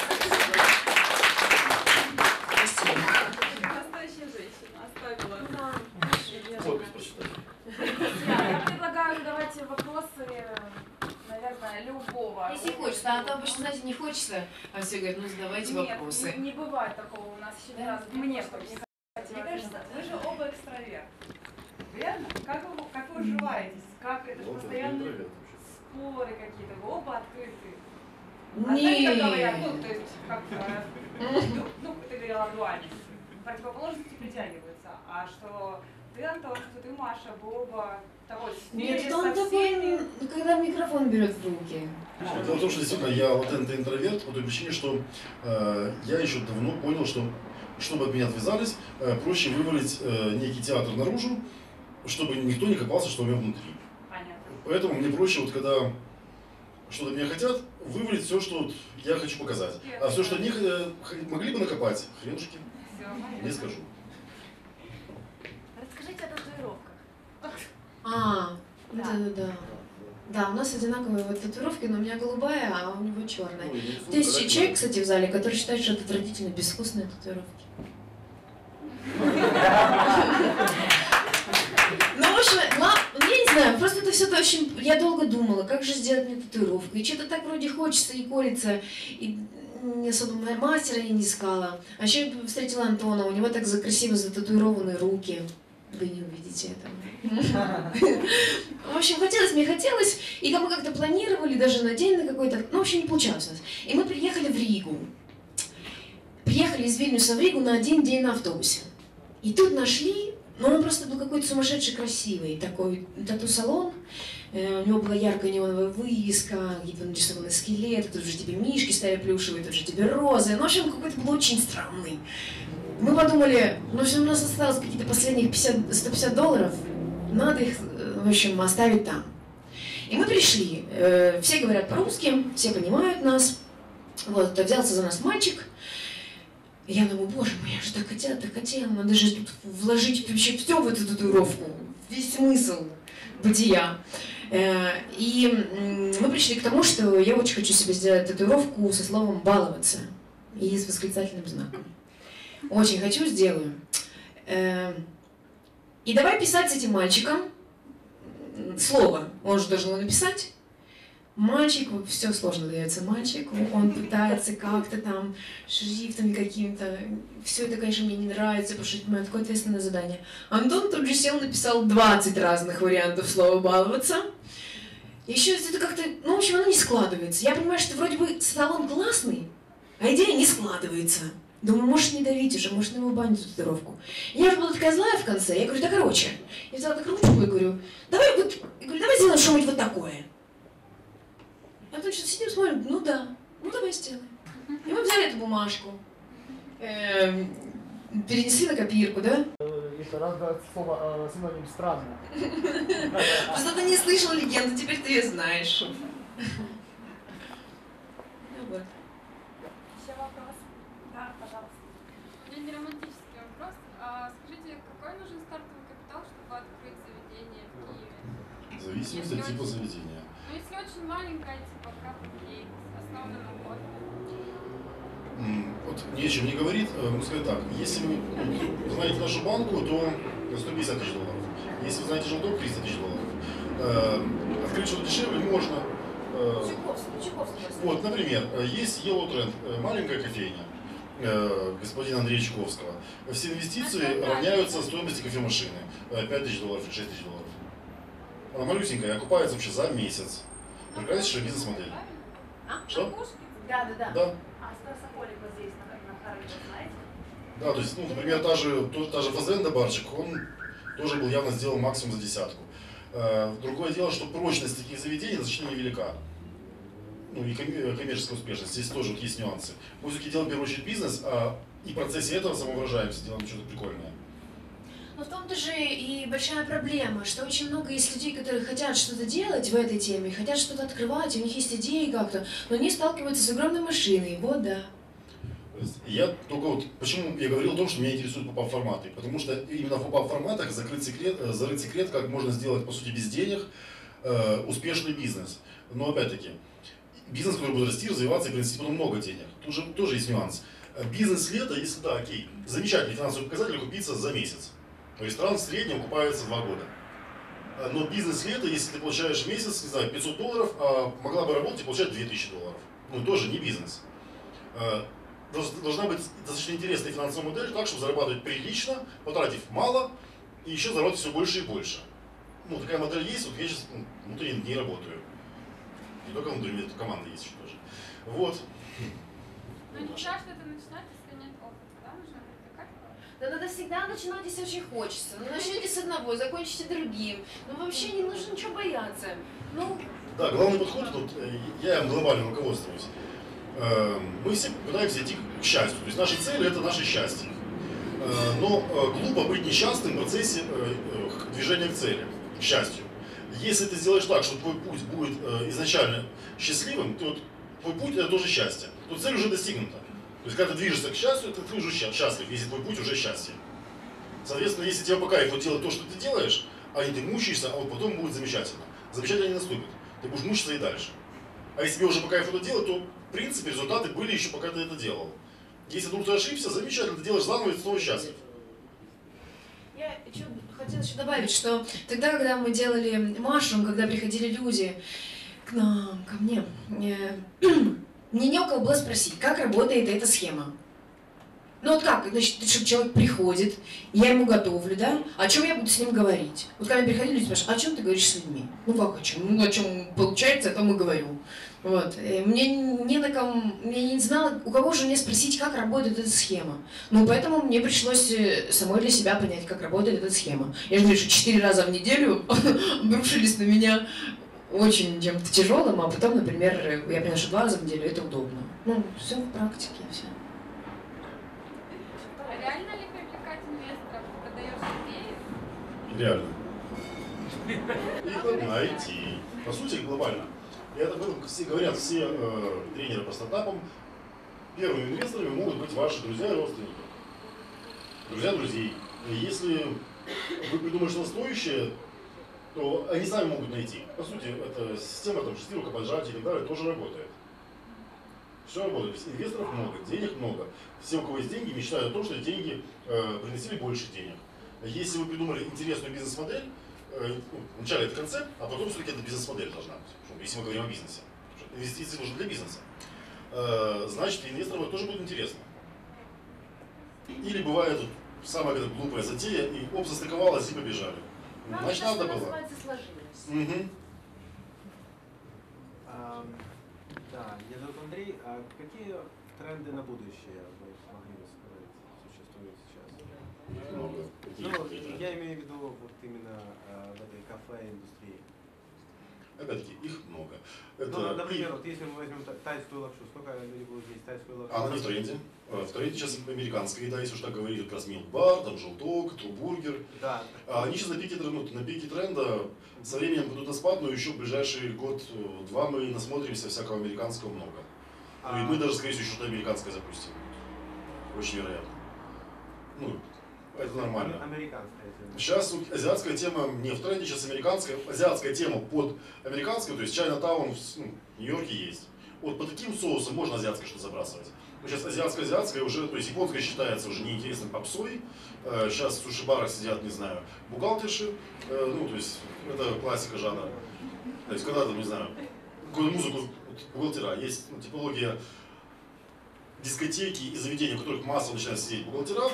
Настоящая женщина оставила. если хочется, а то обычно, знаете, не хочется, а все говорят, ну задавайте вопросы. Нет, не бывает такого у нас еще ни разу. Мне кажется, вы же оба экстраверт. Верно? Как вы уживаетесь? Как это же постоянные споры какие-то? Вы оба открыты. А знаете, как говорят, ну, то есть, как, ну, ты говорила о дуальности. Противоположности притягиваются. А что ты, Антон, что ты, Маша, вы оба того Нет, стиля он со всеми. такой, когда микрофон берет в руки. Дело в том, что действительно я латентный интроверт по той причине, что я еще давно понял, что чтобы от меня отвязались, проще вывалить некий театр наружу, чтобы никто не копался, что у меня внутри. Понятно. Поэтому мне проще, вот когда что-то меня хотят, вывалить все, что вот я хочу показать. А все, что они могли бы накопать, хренушки, не скажу. Расскажите о татуировках. Да. Да, у нас одинаковые вот татуировки, но у меня голубая, а у него черная. Ну, Есть человек, кстати, в зале, который считает, что это отвратительно безвкусные татуировки. Ну, в общем, я не знаю, просто это все-то очень... Я долго думала, как же сделать мне татуировку. И что-то так вроде хочется и колется, и не особо мастера я не искала. А еще я встретила Антона, у него так красиво зататуированы руки. Вы не увидите этого. В общем, мне хотелось, и мы как-то планировали даже на день на какой-то... Ну, в общем, не получалось у нас. И мы приехали в Ригу. Приехали из Вильнюса в Ригу на один день на автобусе. И тут нашли, но он просто был какой-то сумасшедший красивый, такой тату-салон. У него была яркая неоновая вывеска, какие-то нарисованные скелеты, тут же тебе мишки стоят плюшевые, тут же тебе розы. Ну, в общем, какой-то был очень странный. Мы подумали, ну, если у нас осталось какие-то последних $150, надо их, в общем, оставить там. И мы пришли. Все говорят по-русски, все понимают нас. Вот, взялся за нас мальчик. И я думаю, боже мой, я же так хотела, надо же тут вложить вообще все в эту татуировку, весь смысл бытия. И мы пришли к тому, что я очень хочу себе сделать татуировку со словом «баловаться» и с восклицательным знаком. Очень хочу, сделаю. И давай писать с этим мальчиком слово. Он же должен его написать. Мальчик, все сложно дается мальчику, он пытается как-то там шрифтами каким-то. Все это, конечно, мне не нравится, потому что это мое такое ответственное задание. Антон тут же сел, написал 20 разных вариантов слова «баловаться». Еще это как-то, ну, в общем, оно не складывается. Я понимаю, что вроде бы салон классный, а идея не складывается. Думаю, может не давить уже, может на его баню татуировку. Я уже была такая злая в конце, я говорю, да короче. Я взяла так ручку и говорю, давай сделаем что-нибудь вот такое. А потом что-то сидим, смотрим, ну да, ну давай сделаем. И мы взяли эту бумажку, перенесли на копирку, да? Это раз слово синоним странно. Просто ты не слышал легенду, теперь ты ее знаешь. Вот. Еще вопрос? Да, пожалуйста. У меня не романтический вопрос. Скажите, какой нужен стартовый капитал, чтобы открыть заведение в Киеве? В зависимости от типа заведения. Ну, если очень маленькая, типа кафе, основана на кофе. Вот ни о чем не говорит, ну сказать так, если вы знаете нашу банку, то 150 тысяч долларов. Если вы знаете желток, 300 тысяч долларов. Открыть что-то дешевле можно. Вот, например, есть Yellow Trend, маленькая кофейня господина Андрея Чайковского. Все инвестиции равняются стоимости кофемашины. 5 тысяч долларов или 6 тысяч долларов. Она малюсенькая, окупается вообще за месяц. Прекраснейшая бизнес-модель. Что? Да. Да. А Соколик вот здесь, на Харькове, знаете? Да, то есть, ну, например, та же Фазенда барчик, он тоже был явно сделан максимум за десятку. Другое дело, что прочность таких заведений достаточно невелика. Ну и коммерческая успешность, здесь тоже вот есть нюансы. Мы все-таки делаем в первую очередь бизнес, и в процессе этого самовыражаемся, делаем что-то прикольное. Но в том-то же и большая проблема, что очень много есть людей, которые хотят что-то делать в этой теме, хотят что-то открывать, у них есть идеи как-то, но они сталкиваются с огромной машиной, вот да. Я только вот, почему я говорил о том, что меня интересуют поп-ап-форматы, потому что именно в поп-ап-форматах зарыт секрет, как можно сделать, по сути, без денег успешный бизнес. Но опять-таки, бизнес, который будет расти, развиваться и принести потом много денег. Тут же тоже есть нюанс. Бизнес лета, если да, окей, замечательный финансовый показатель окупится за месяц. То есть ресторан в среднем окупается 2 года. Но бизнес ли это, если ты получаешь в месяц, не знаю, $500, а могла бы работать и получать $2000? Ну, тоже не бизнес. Должна быть достаточно интересная финансовая модель, так, чтобы зарабатывать прилично, потратив мало, и еще заработать все больше и больше. Ну, такая модель есть, вот я сейчас внутри не работаю. Не только внутри, у меня команда есть еще тоже. Вот. Но не страшно это начинать, если нет опыта, да? Нужно привлекать. Да надо всегда начинать, если очень хочется. Ну, начните с одного, закончите другим. Ну, вообще не нужно ничего бояться. Ну... Да, главный подход, тут я им глобально руководствуюсь. Мы все пытаемся идти к счастью. То есть наша цель – это наше счастье. Но глупо быть несчастным в процессе движения к цели, к счастью. Если ты сделаешь так, что твой путь будет изначально счастливым, то твой путь – это тоже счастье. То цель уже достигнута. То есть когда ты движешься к счастью, ты уже счастлив, если твой путь уже счастье. Соответственно, если тебе по кайфу делать то, что ты делаешь, а не ты мучаешься, а вот потом будет замечательно. Замечательно не наступит. Ты будешь мучиться и дальше. А если тебе уже по кайфу это делать, то в принципе результаты были еще пока ты это делал. Если вдруг ты ошибся, замечательно, ты делаешь заново и ты снова счастлив. Я хотела еще добавить, что тогда, когда мы делали Mushroom, когда приходили люди к нам, ко мне, мне не у кого было спросить, как работает эта схема. Ну вот как, значит, что человек приходит, я ему готовлю, да? О чем я буду с ним говорить? Вот когда мне приходили люди, спрашивают, о чем ты говоришь с людьми? Ну как о чем? Ну о чем получается, о том и говорю. Вот. Мне не знала, у кого же мне спросить, как работает эта схема. Ну, поэтому мне пришлось самой для себя понять, как работает эта схема. Я же говорю, что 4 раза в неделю обрушились на меня очень чем-то тяжелым, а потом, например, я поняла, что 2 раза в неделю это удобно. Ну, все в практике, все. А реально ли привлекать инвесторов? Продаешь идею? Реально. Их найти. По сути, глобально. И это все говорят все тренеры по стартапам. Первыми инвесторами могут быть ваши друзья и родственники. Друзья друзей. И если вы придумаете что-то стоящее, то они сами могут найти. По сути, эта система там, шести рукопожатий и так далее тоже работает. Все работает. Инвесторов много, денег много. Все, у кого есть деньги, мечтают о том, что эти деньги приносили больше денег. Если вы придумали интересную бизнес-модель, вначале это концепт, а потом все-таки это бизнес-модель должна быть, если мы говорим о бизнесе. Инвестиции нужны для бизнеса. Значит, инвесторам это тоже будет интересно. Или бывает самая глупая затея, и оп, застыковалась и побежали. Значит, надо было. Угу. Да, меня зовут Андрей. А какие тренды на будущее вы могли бы сказать, существуют сейчас? Много. Ну, я имею в виду вот именно в этой кафе-индустрии. Опять-таки, их много. Это ну, например, вот если мы возьмем тайскую лапшу, сколько люди будут есть тайскую лапшу? Она не в тренде. В тренде сейчас американская еда, если уж так говорить, как раз милк-бар, там желток, трубургер. Да. Они сейчас на пике тренда, со временем будут на спад, но еще в ближайший год-два мы насмотримся всякого американского много. И мы даже, скорее всего, что-то американское запустим. Очень вероятно. Ну, это нормально. Американская тема. Сейчас азиатская тема не в тренде, сейчас американская. Азиатская тема под американской, то есть Чайнатаун в Нью-Йорке есть. Вот по таким соусам можно азиатское что-то забрасывать. Но сейчас азиатская уже, то есть японская считается уже неинтересной попсой. Сейчас в суши-барах сидят, не знаю, бухгалтерши. Ну, то есть это классика жанра. То есть когда там, не знаю, какую-то музыку бухгалтера, есть типология дискотеки и заведения, в которых массово начинают сидеть бухгалтера.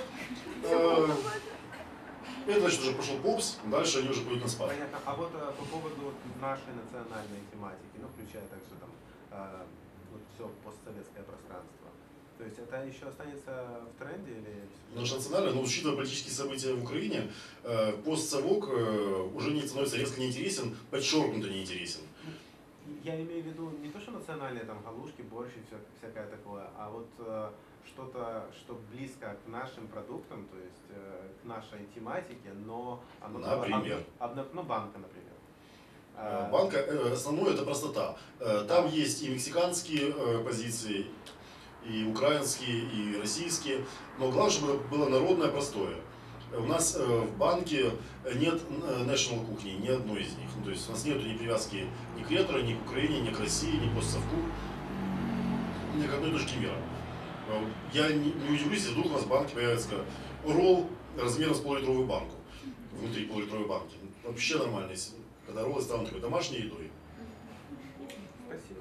Это значит уже пошел попс, дальше они уже пойдут на спад. Понятно. А вот по поводу нашей национальной тематики, ну, включая также там вот все постсоветское пространство. То есть это еще останется в тренде или? Наша национальная, но учитывая политические события в Украине, постсовок уже не становится резко неинтересен, подчеркнуто неинтересен. Я имею в виду не то, что национальные там галушки, борщ и всякое такое, а вот что-то, что близко к нашим продуктам, то есть к нашей тематике, но оно, например? Ну, банка, например. Банка, основное это простота. Там есть и мексиканские позиции, и украинские, и российские, но главное, чтобы было народное, простое. У нас в банке нет national кухни, ни одной из них. Ну, то есть у нас нет ни привязки ни к ретро, ни к Украине, ни к России, ни к постсовку, ни к одной точке мира. Я не удивлюсь, если вдруг у нас в банке появится ролл размером с пол-литровую банку, внутри пол-литровой банки. вообще нормальный, когда роллы станут такой домашней едой. Спасибо.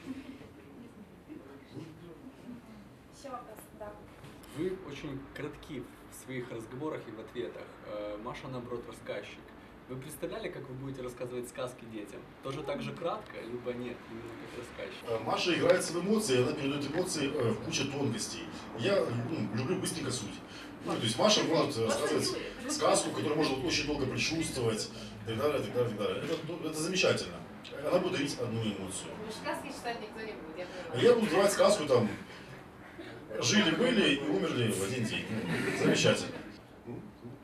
Еще вопрос, да. Вы очень кратки в своих разговорах и в ответах. Маша, наоборот, рассказчик. Вы представляли, как вы будете рассказывать сказки детям? Тоже так же кратко, либо нет, именно как рассказчик? Маша играется в эмоции, она передает эмоции в куче тонкостей. Я люблю быстренько суть. Ну, то есть Маша может рассказывать сказку, которую можно очень долго прочувствовать, и так далее, так далее, так далее. Это замечательно. Она будет дарить одну эмоцию. Сказки читать никто не будет. Я буду давать сказку там «Жили-были и умерли в один день». Замечательно.